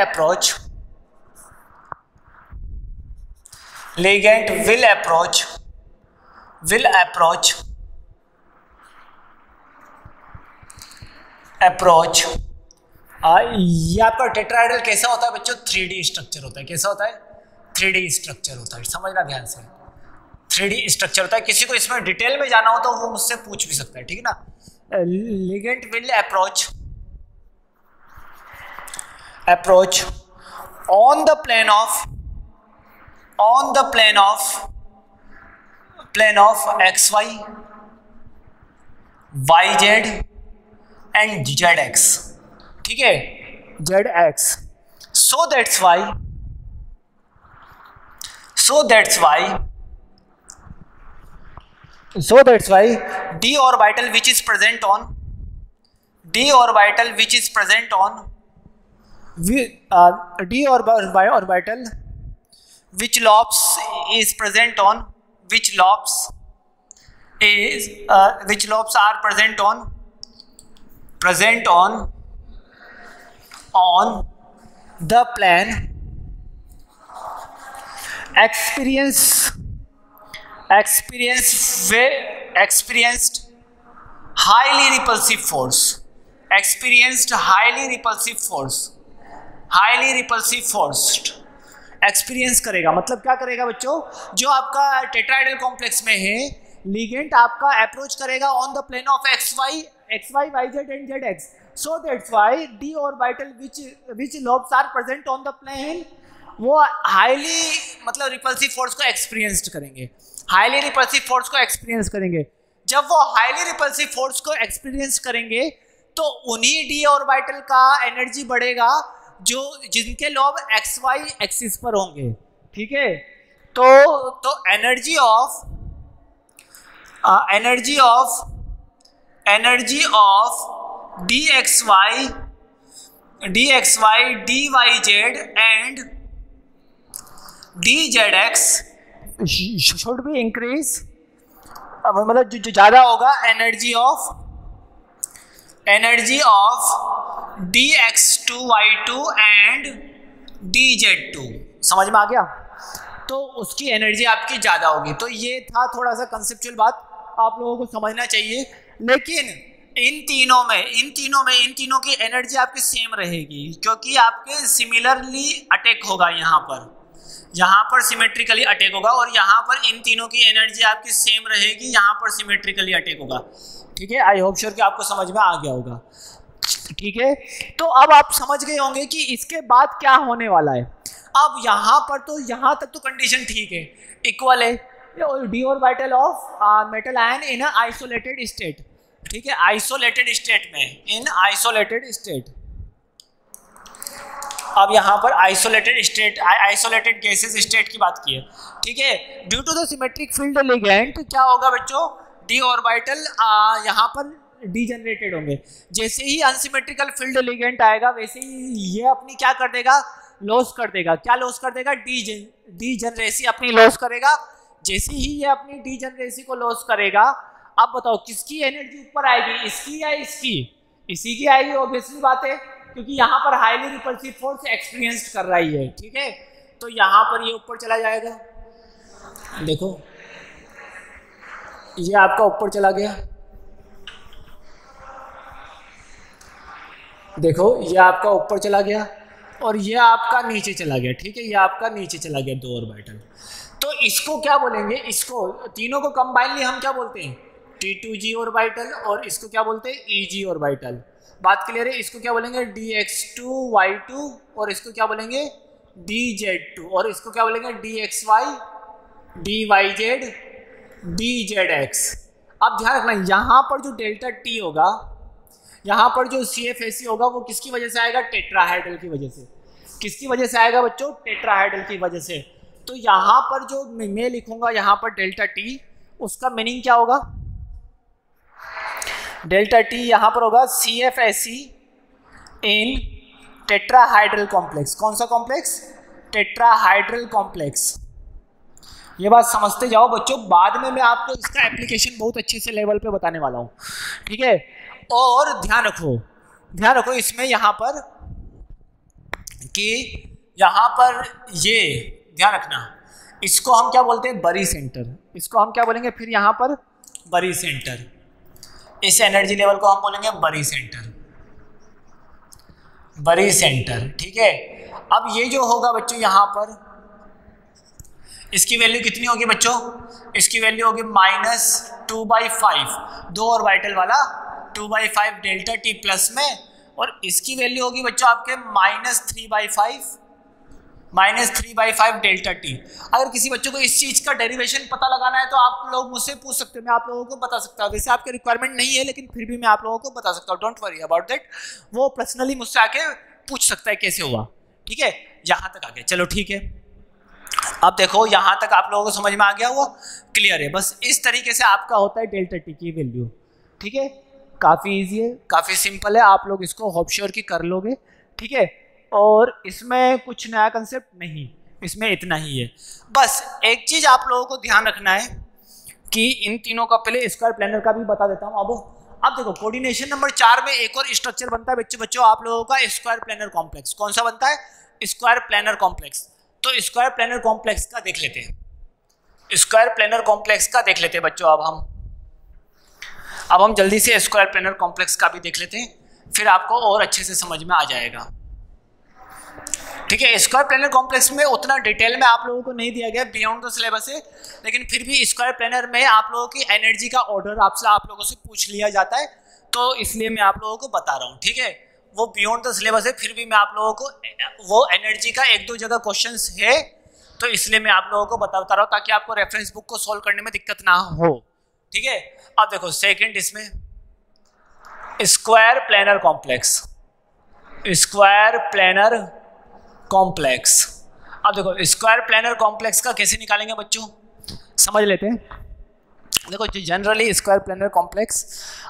A: approach ये आपका टेट्राहाइड्रल कैसा होता है बच्चों? 3D स्ट्रक्चर होता है। कैसा होता है? 3D स्ट्रक्चर होता है। समझना ध्यान से, 3D स्ट्रक्चर होता है। किसी को इसमें डिटेल में जाना हो तो वो मुझसे पूछ भी सकता है। ठीक है ना? ligand will approach on the plane of xy, yz and zx। ठीक है, zx। so that's why d orbital which is present on d orbital which is present on which lobes is present on which lobes are present on present on the plane experienced highly repulsive force, experience करेगा। मतलब क्या करेगा बच्चों, जो आपका tetrahedral complex में है ligand आपका अप्रोच करेगा on the plane of x y y z and z x, so that's why d orbital which lobes are present on the plane वो हाईली मतलब रिपल्सिव फोर्स को एक्सपीरियंस करेंगे, highly repulsive force को experience करेंगे। जब वो highly repulsive force को experience करेंगे तो उन्हीं डी ऑर्बिटल का एनर्जी बढ़ेगा जो जिनके लोब एक्स वाई एक्सिस पर होंगे, ठीक है। तो energy of d x y d y z and d z x should be increase, मतलब जो ज्यादा होगा energy of d x two y two and d z two, समझ में आ गया। तो उसकी एनर्जी आपकी ज्यादा होगी। तो ये था थोड़ा सा कंसेप्चुअल बात, आप लोगों को समझना चाहिए। लेकिन इन तीनों की एनर्जी आपकी सेम रहेगी, क्योंकि आपके सिमिलरली अटैक होगा, यहाँ पर सिमेट्रिकली अटैक होगा, और यहाँ पर इन तीनों की एनर्जी आपकी सेम रहेगी, यहाँ पर सिमेट्रिकली अटैक होगा, ठीक है। आई होप श्योर कि आपको समझ में आ गया होगा, ठीक है। तो अब आप समझ गए होंगे कि इसके बाद क्या होने वाला है। अब यहाँ पर तो यहाँ तक तो कंडीशन ठीक है, इक्वल है, d orbital of metal ion in isolated state, ठीक है, आइसोलेटेड स्टेट में, इन आइसोलेटेड स्टेट। अब यहाँ पर आइसोलेटेड गैसेस स्टेट की बात की है, ठीक है। Due to the symmetric field ligand क्या होगा बच्चों, डी ऑर्बिटल यहाँ पर डीजनरेटेड होंगे। जैसे ही अनसिमेट्रिकल फील्ड लिगेंड आएगा वैसे ही ये अपनी क्या कर देगा, लॉस कर देगा। क्या लॉस कर देगा, डीजनरेसी अपनी लॉस करेगा। जैसे ही ये अपनी डीजनरेसी को लॉस करेगा, अब बताओ किसकी एनर्जी ऊपर आएगी, इसकी या इसकी, इसी की आएगी, ऑब्वियसली बात है, क्योंकि यहाँ पर हाईली रिपल्सिव फोर्स एक्सपीरियंस कर रही है, ठीक है। तो यहाँ पर ये ऊपर चला जाएगा, देखो ये आपका ऊपर चला गया, देखो ये आपका ऊपर चला गया और ये आपका नीचे चला गया, ठीक है, ये आपका नीचे चला गया दो ऑर्बिटल। तो इसको क्या बोलेंगे, इसको तीनों को कंबाइनली हम क्या बोलते हैं, T2G ऑर्बिटल, और इसको क्या बोलते हैं, EG ऑर्बिटल। बात क्लियर है। इसको क्या बोलेंगे, DX2Y2, और इसको क्या बोलेंगे, DZ2, और इसको क्या बोलेंगे, DXY DYZ DZX। अब ध्यान रखना, यहाँ पर जो डेल्टा T होगा, यहाँ पर जो CFAC होगा वो किसकी वजह से आएगा, टेट्राहेड्रल की वजह से। किसकी वजह से आएगा बच्चों, टेट्राहेड्रल की वजह से। तो यहाँ पर जो मैं लिखूंगा यहाँ पर डेल्टा T, उसका मीनिंग क्या होगा, डेल्टा T यहाँ पर होगा CFAC इन टेट्राहाइड्रल कॉम्प्लेक्स। कौन सा कॉम्प्लेक्स, टेट्राहाइड्रल कॉम्प्लेक्स। ये बात समझते जाओ बच्चों, बाद में मैं आपको इसका एप्लीकेशन बहुत अच्छे से लेवल पे बताने वाला हूँ, ठीक है। और ध्यान रखो इसमें यहाँ पर कि यहाँ पर ये ध्यान रखना, इसको हम क्या बोलते हैं, बरी सेंटर। इसको हम क्या बोलेंगे फिर यहाँ पर, बरी सेंटर। इस एनर्जी लेवल को हम बोलेंगे बरी सेंटर, ठीक है। अब ये जो होगा बच्चों यहाँ पर, इसकी वैल्यू कितनी होगी बच्चों, इसकी वैल्यू होगी -2/5, दो ऑर्बिटल वाला 2/5 डेल्टा T प्लस में, और इसकी वैल्यू होगी बच्चों आपके -3/5 डेल्टा T। अगर किसी बच्चों को इस चीज़ का डेरिवेशन पता लगाना है तो आप लोग मुझसे पूछ सकते हो, मैं आप लोगों को बता सकता हूँ। वैसे आपके रिक्वायरमेंट नहीं है, लेकिन फिर भी मैं आप लोगों को बता सकता हूँ, डोंट वरी अबाउट दैट। वो पर्सनली मुझसे आके पूछ सकता है कैसे हुआ, ठीक है। यहाँ तक आ गया, चलो ठीक है। अब देखो यहाँ तक आप लोगों को समझ में आ गया, हुआ क्लियर है। बस इस तरीके से आपका होता है डेल्टा T की वैल्यू, ठीक है। काफ़ी ईजी है, काफ़ी सिंपल है, आप लोग इसको होप श्योर की कर लोगे, ठीक है। और इसमें कुछ नया कंसेप्ट नहीं, इसमें इतना ही है। बस एक चीज़ आप लोगों को ध्यान रखना है कि इन तीनों का, पहले स्क्वायर प्लेनर का भी बता देता हूँ। अब देखो कोऑर्डिनेशन नंबर 4 में एक और स्ट्रक्चर बनता है बच्चों आप लोगों का स्क्वायर प्लेनर कॉम्प्लेक्स। कौन सा बनता है? Square planar complex. तो स्क्वायर प्लेनर कॉम्प्लेक्स का देख लेते हैं, स्क्वायर प्लेनर कॉम्प्लेक्स का देख लेते हैं बच्चों। अब हम जल्दी से स्क्वायर प्लेनर कॉम्प्लेक्स का भी देख लेते हैं, फिर आपको और अच्छे से समझ में आ जाएगा। ठीक है, स्क्वायर प्लेनर कॉम्प्लेक्स में उतना डिटेल में आप लोगों को नहीं दिया गया, बियॉन्ड द सिलेबस है, लेकिन फिर भी स्क्वायर प्लेनर में आप लोगों की एनर्जी का ऑर्डर आप लोगों से पूछ लिया जाता है, तो इसलिए मैं आप लोगों को बता रहा हूँ। ठीक है, वो बियॉन्ड द सिलेबस है, फिर भी मैं आप लोगों को वो एनर्जी का एक दो जगह क्वेश्चन है, तो इसलिए मैं आप लोगों को बता रहा हूँ ताकि आपको रेफरेंस बुक को सोल्व करने में दिक्कत ना हो। ठीक है, अब देखो सेकंड इसमें square planar complex, square planar complex. अब देखो स्क्वायर प्लेनर कॉम्प्लेक्स का कैसे निकालेंगे बच्चों, समझ लेते हैं। देखो जनरली स्क्वायर प्लेनर कॉम्प्लेक्स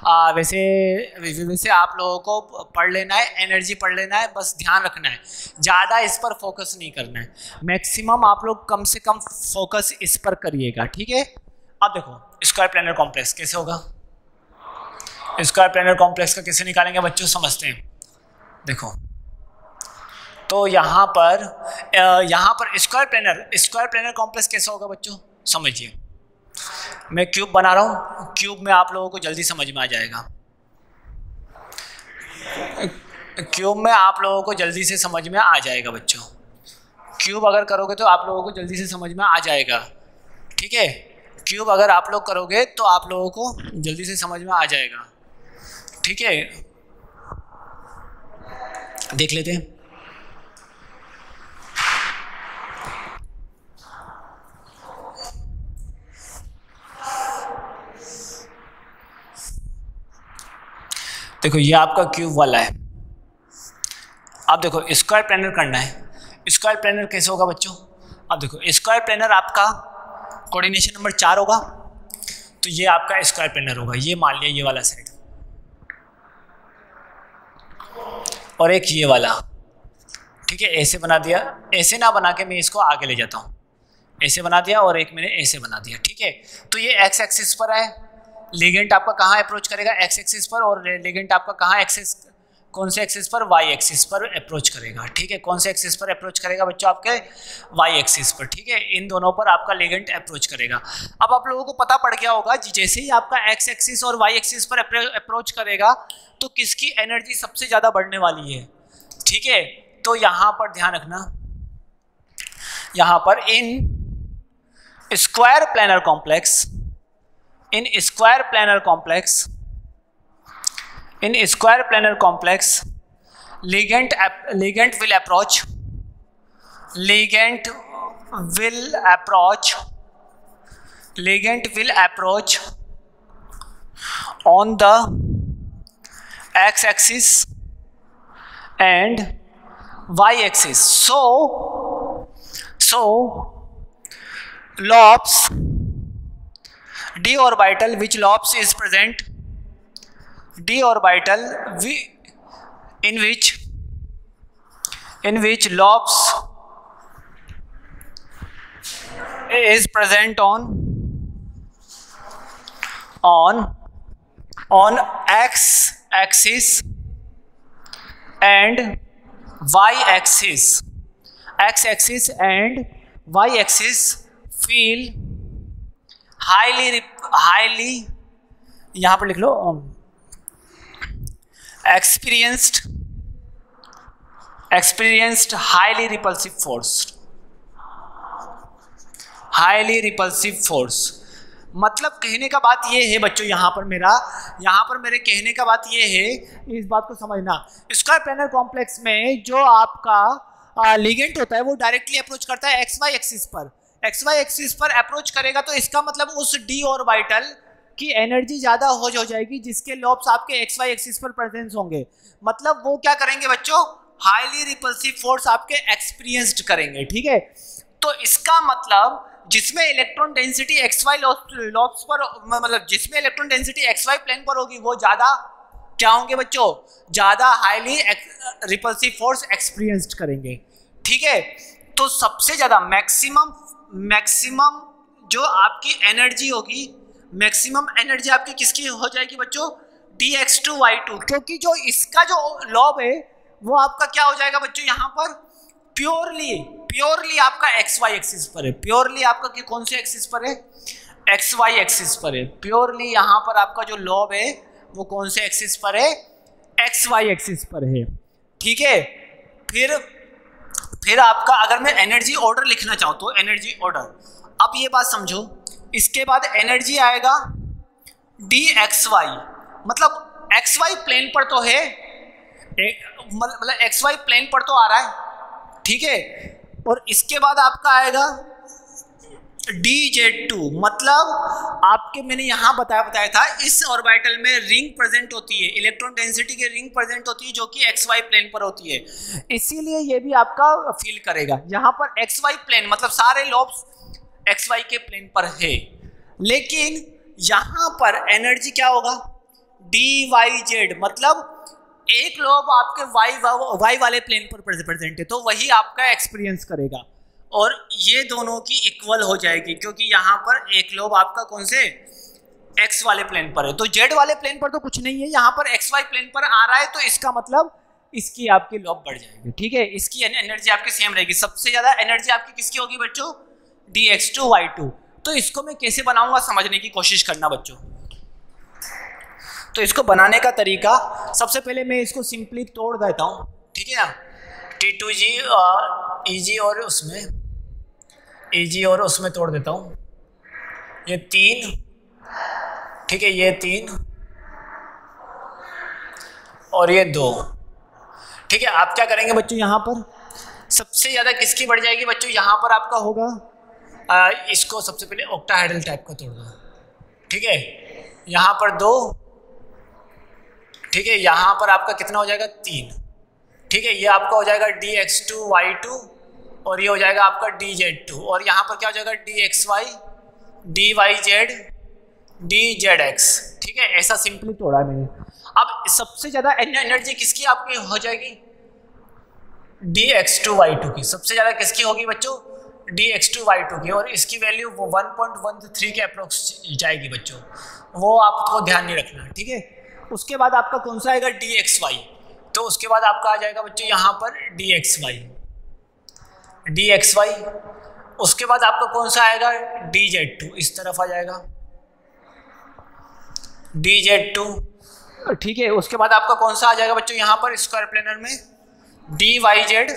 A: वैसे आप लोगों को पढ़ लेना है, एनर्जी पढ़ लेना है, बस ध्यान रखना है, ज़्यादा इस पर फोकस नहीं करना है, मैक्सिमम आप लोग कम से कम फोकस इस पर करिएगा। ठीक है, अब देखो स्क्वायर प्लेनर कॉम्प्लेक्स कैसे होगा, स्क्वायर प्लेनर कॉम्प्लेक्स का कैसे निकालेंगे बच्चों, समझते हैं। देखो तो यहाँ पर स्क्वायर प्लेनर कॉम्प्लेक्स कैसा होगा बच्चों, समझिए। मैं क्यूब बना रहा हूँ, क्यूब में आप लोगों को जल्दी समझ में आ जाएगा, क्यूब में आप लोगों को जल्दी से समझ में आ जाएगा बच्चों। क्यूब अगर करोगे तो आप लोगों को जल्दी से समझ में आ जाएगा। ठीक है, क्यूब अगर आप लोग करोगे तो आप लोगों को जल्दी से समझ में आ जाएगा। ठीक है, देख लेते हैं। देखो ये आपका क्यूब वाला है। अब देखो स्क्वायर प्लेनर करना है, स्क्वायर प्लेनर कैसे होगा बच्चों। अब देखो स्क्वायर प्लेनर आपका कोऑर्डिनेशन नंबर 4 होगा, तो ये आपका स्क्वायर प्लेनर होगा, ये मान लिया ये वाला साइड और एक ये वाला। ठीक है, ऐसे बना दिया, ऐसे ना बना के मैं इसको आगे ले जाता हूँ, ऐसे बना दिया और एक मैंने ऐसे बना दिया। ठीक है, तो ये एक्स एक्सिस पर है, लिगेंट आपका कहाँ अप्रोच करेगा, एक्स एक्सिस पर, और लिगेंट आपका कहाँ एक्सिस, कौन से एक्सिस पर, वाई एक्सिस पर अप्रोच करेगा। ठीक है, कौन से एक्सिस पर अप्रोच करेगा बच्चों, आपके वाई एक्सिस पर। ठीक है, इन दोनों पर आपका लिगेंट अप्रोच करेगा। अब आप लोगों को पता पड़ गया होगा जैसे ही आपका एक्स एक्सिस और वाई एक्सिस पर अप्रोच करेगा तो किसकी एनर्जी सबसे ज़्यादा बढ़ने वाली है। ठीक है, तो यहाँ पर ध्यान रखना, यहाँ पर in square planar complex, in square planar complex ligand will approach on the x axis and y axis, so lobes d orbital, which lobes is present, d orbital in which lobes is present on x axis and y axis, x axis and y axis feel highly यहाँ पर लिख लो experienced highly repulsive force। मतलब कहने का बात ये है बच्चों, यहाँ पर मेरे कहने का बात ये है, इस बात को समझना, स्क्वायर प्लेनर कॉम्प्लेक्स में जो आपका लिगेंट होता है वो डायरेक्टली अप्रोच करता है एक्स वाई एक्सिस पर, एक्स वाई एक्सिस पर अप्रोच करेगा, तो इसका मतलब उस डी ऑर्बिटल की एनर्जी ज़्यादा हो जाएगी जिसके लॉब्स आपके एक्स वाई एक्सिस पर प्रेजेंस होंगे। मतलब वो क्या करेंगे बच्चों, हाईली रिपल्सिव फोर्स आपके एक्सपीरियंस्ड करेंगे। ठीक है, तो इसका मतलब जिसमें electron density x y lobes पर, मतलब जिसमें electron density x y plane पर होगी वो ज़्यादा क्या होंगे बच्चों, ज़्यादा हाईली रिपल्सिव फोर्स एक्सपीरियंस्ड करेंगे। ठीक है, तो सबसे ज़्यादा मैक्सिमम जो आपकी एनर्जी होगी, मैक्सिमम एनर्जी आपकी किसकी हो जाएगी बच्चों, dx2y2, क्योंकि जो इसका जो लॉब है वो आपका क्या हो जाएगा बच्चों यहाँ पर प्योरली आपका xy एक्सिस पर है, प्योरली आपका कौन से एक्सिस पर है, xy एक्सिस पर है, प्योरली यहाँ पर आपका जो लॉब है वो कौन से एक्सिस पर है, xy एक्सिस पर है। ठीक है, फिर आपका अगर मैं एनर्जी ऑर्डर लिखना चाहूँ तो एनर्जी ऑर्डर, अब ये बात समझो, इसके बाद एनर्जी आएगा dxy, मतलब xy प्लेन पर तो है, मतलब xy प्लेन पर तो आ रहा है, ठीक है, और इसके बाद आपका आएगा dz2, मतलब आपके मैंने यहाँ बताया था इस ऑर्बिटल में रिंग प्रेजेंट होती है, इलेक्ट्रॉन डेंसिटी की रिंग प्रेजेंट होती है जो कि xy प्लेन पर होती है, इसीलिए ये भी आपका फील करेगा। यहाँ पर xy प्लेन मतलब सारे लॉब्स xy के प्लेन पर है, लेकिन यहाँ पर एनर्जी क्या होगा dyz, मतलब एक लॉब आपके y वाले प्लेन पर प्रेजेंट है, तो वही आपका एक्सपीरियंस करेगा और ये दोनों की इक्वल हो जाएगी, क्योंकि यहाँ पर एक लॉब आपका कौन से x वाले प्लेन पर है, तो z वाले प्लेन पर तो कुछ नहीं है, यहाँ पर xy प्लेन पर आ रहा है, तो इसका मतलब इसकी आपकी लॉब बढ़ जाएगी। ठीक है, इसकी एनर्जी आपकी सेम रहेगी। सबसे ज्यादा एनर्जी आपकी किसकी होगी बच्चों, dx2y2। तो इसको मैं कैसे बनाऊंगा समझने की कोशिश करना बच्चों। तो इसको बनाने का तरीका, सबसे पहले मैं इसको सिंपली तोड़ देता हूँ, ठीक है ना, T2g Eg और उसमें Eg और उसमें तोड़ देता हूँ, ये 3, ठीक है, ये 3 और ये 2, ठीक है। आप क्या करेंगे बच्चों, यहाँ पर सबसे ज़्यादा किसकी बढ़ जाएगी बच्चों, यहाँ पर आपका होगा इसको सबसे पहले ऑक्टाहेड्रल टाइप का तोड़ दो, ठीक है, यहाँ पर 2, ठीक है, यहाँ पर आपका कितना हो जाएगा 3, ठीक है, ये आपका हो जाएगा dx2y2 और ये हो जाएगा आपका dz2 और यहाँ पर क्या हो जाएगा dxy dyz dzx, ठीक है, ऐसा सिंपली तोड़ा है मैंने। अब सबसे ज़्यादा एनर्जी किसकी आपकी हो जाएगी, dx2y2 की, सबसे ज़्यादा किसकी होगी बच्चों, dx2y2 की, और इसकी वैल्यू वो 1.13 के अप्रोक्स जाएगी बच्चों, वो आपको ध्यान नहीं रखना, ठीक है। उसके बाद आपका कौन सा आएगा dxy, तो उसके बाद आपका आ जाएगा बच्चों यहाँ पर dxy, उसके बाद आपका कौन सा आएगा dz2, इस तरफ आ जाएगा dz2, ठीक है। उसके बाद आपका कौन सा आ जाएगा बच्चों यहाँ पर स्क्वायर प्लेनर में dyz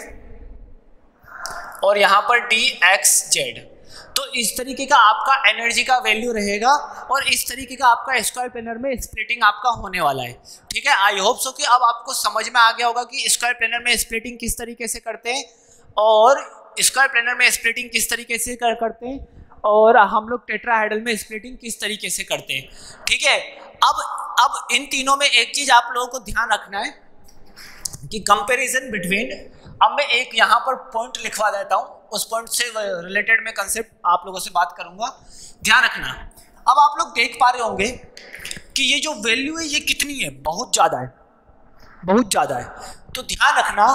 A: और यहाँ पर dxz। तो इस तरीके का आपका एनर्जी का वैल्यू रहेगा और इस तरीके का आपका स्क्वायर प्लेनर में स्प्लिटिंग आपका होने वाला है, ठीक है। आई होप सो कि अब आपको समझ में आ गया होगा कि स्क्वायर प्लेनर में स्प्लिटिंग किस तरीके से करते हैं और स्क्वायर प्लेनर में स्प्लिटिंग किस तरीके से करते हैं और हम लोग टेट्राहेड्रल में स्प्लिटिंग किस तरीके से करते हैं, ठीक है। अब इन तीनों में एक चीज आप लोगों को ध्यान रखना है कि कंपैरिजन बिटवीन, अब मैं एक यहाँ पर पॉइंट लिखवा देता हूँ, उस पॉइंट से रिलेटेड मैं कंसेप्ट आप लोगों से बात करूंगा, ध्यान रखना। अब आप लोग देख पा रहे होंगे कि ये जो वैल्यू है ये कितनी है, बहुत ज़्यादा है, बहुत ज़्यादा है। तो ध्यान रखना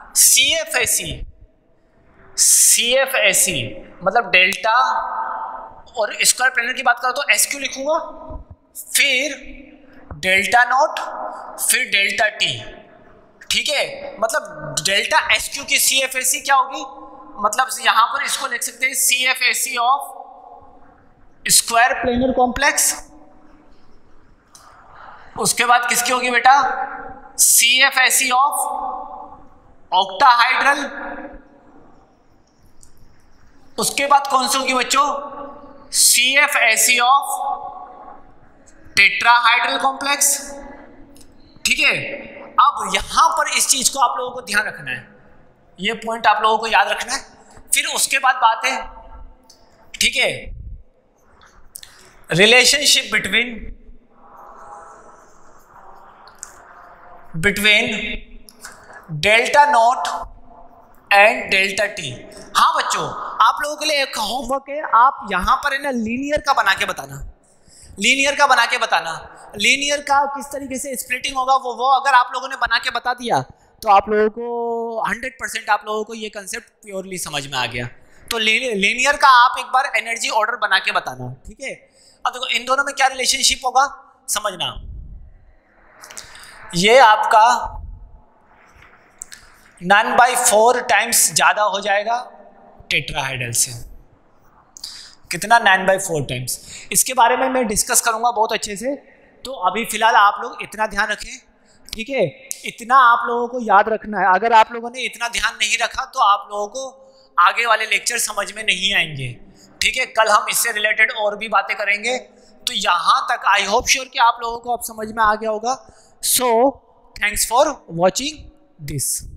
A: CFAC मतलब डेल्टा, और स्क्वायर प्लेनर की बात करो तो SQ लिखूंगा, फिर डेल्टा नॉट, फिर डेल्टा T, ठीक है। मतलब डेल्टा SQ की CFAC क्या होगी, मतलब यहाँ पर इसको लिख सकते हैं CFAC of square planar complex. उसके बाद किसकी होगी बेटा, CFAC ऑफ ऑक्टाहाइड्रल। उसके बाद कौन सी होगी बच्चों, CFAC ऑफ टेट्राहाइड्रल कॉम्प्लेक्स, ठीक है। अब यहां पर इस चीज को आप लोगों को ध्यान रखना है, ये पॉइंट आप लोगों को याद रखना है। फिर उसके बाद बात है, ठीक है, relationship between delta nought and delta T. हाँ बच्चों, आप लोगों के लिए एक होमवर्क है, आप यहां पर है ना लीनियर का बना के बताना, लीनियर का बना के बताना, लीनियर का किस तरीके से स्प्लिटिंग होगा वो अगर आप लोगों ने बना के बता दिया तो आप लोगों को 100% आप लोगों को ये कंसेप्ट प्योरली समझ में आ गया। तो लीनियर का आप एक बार एनर्जी ऑर्डर बना के बताना, ठीक है। अब देखो इन दोनों में क्या रिलेशनशिप होगा समझना। ये आपका 9/4 टाइम्स ज़्यादा हो जाएगा टेट्राहाइड्रल से। कितना? 9/4 टाइम्स। इसके बारे में मैं डिस्कस करूंगा बहुत अच्छे से, तो अभी फिलहाल आप लोग इतना ध्यान रखें, ठीक है? इतना आप लोगों को याद रखना है। अगर आप लोगों ने इतना ध्यान नहीं रखा तो आप लोगों को आगे वाले लेक्चर समझ में नहीं आएंगे, ठीक है? कल हम इससे रिलेटेड और भी बातें करेंगे। तो यहाँ तक आई होप श्योर कि आप लोगों को अब समझ में आ गया होगा। So thanks for watching this.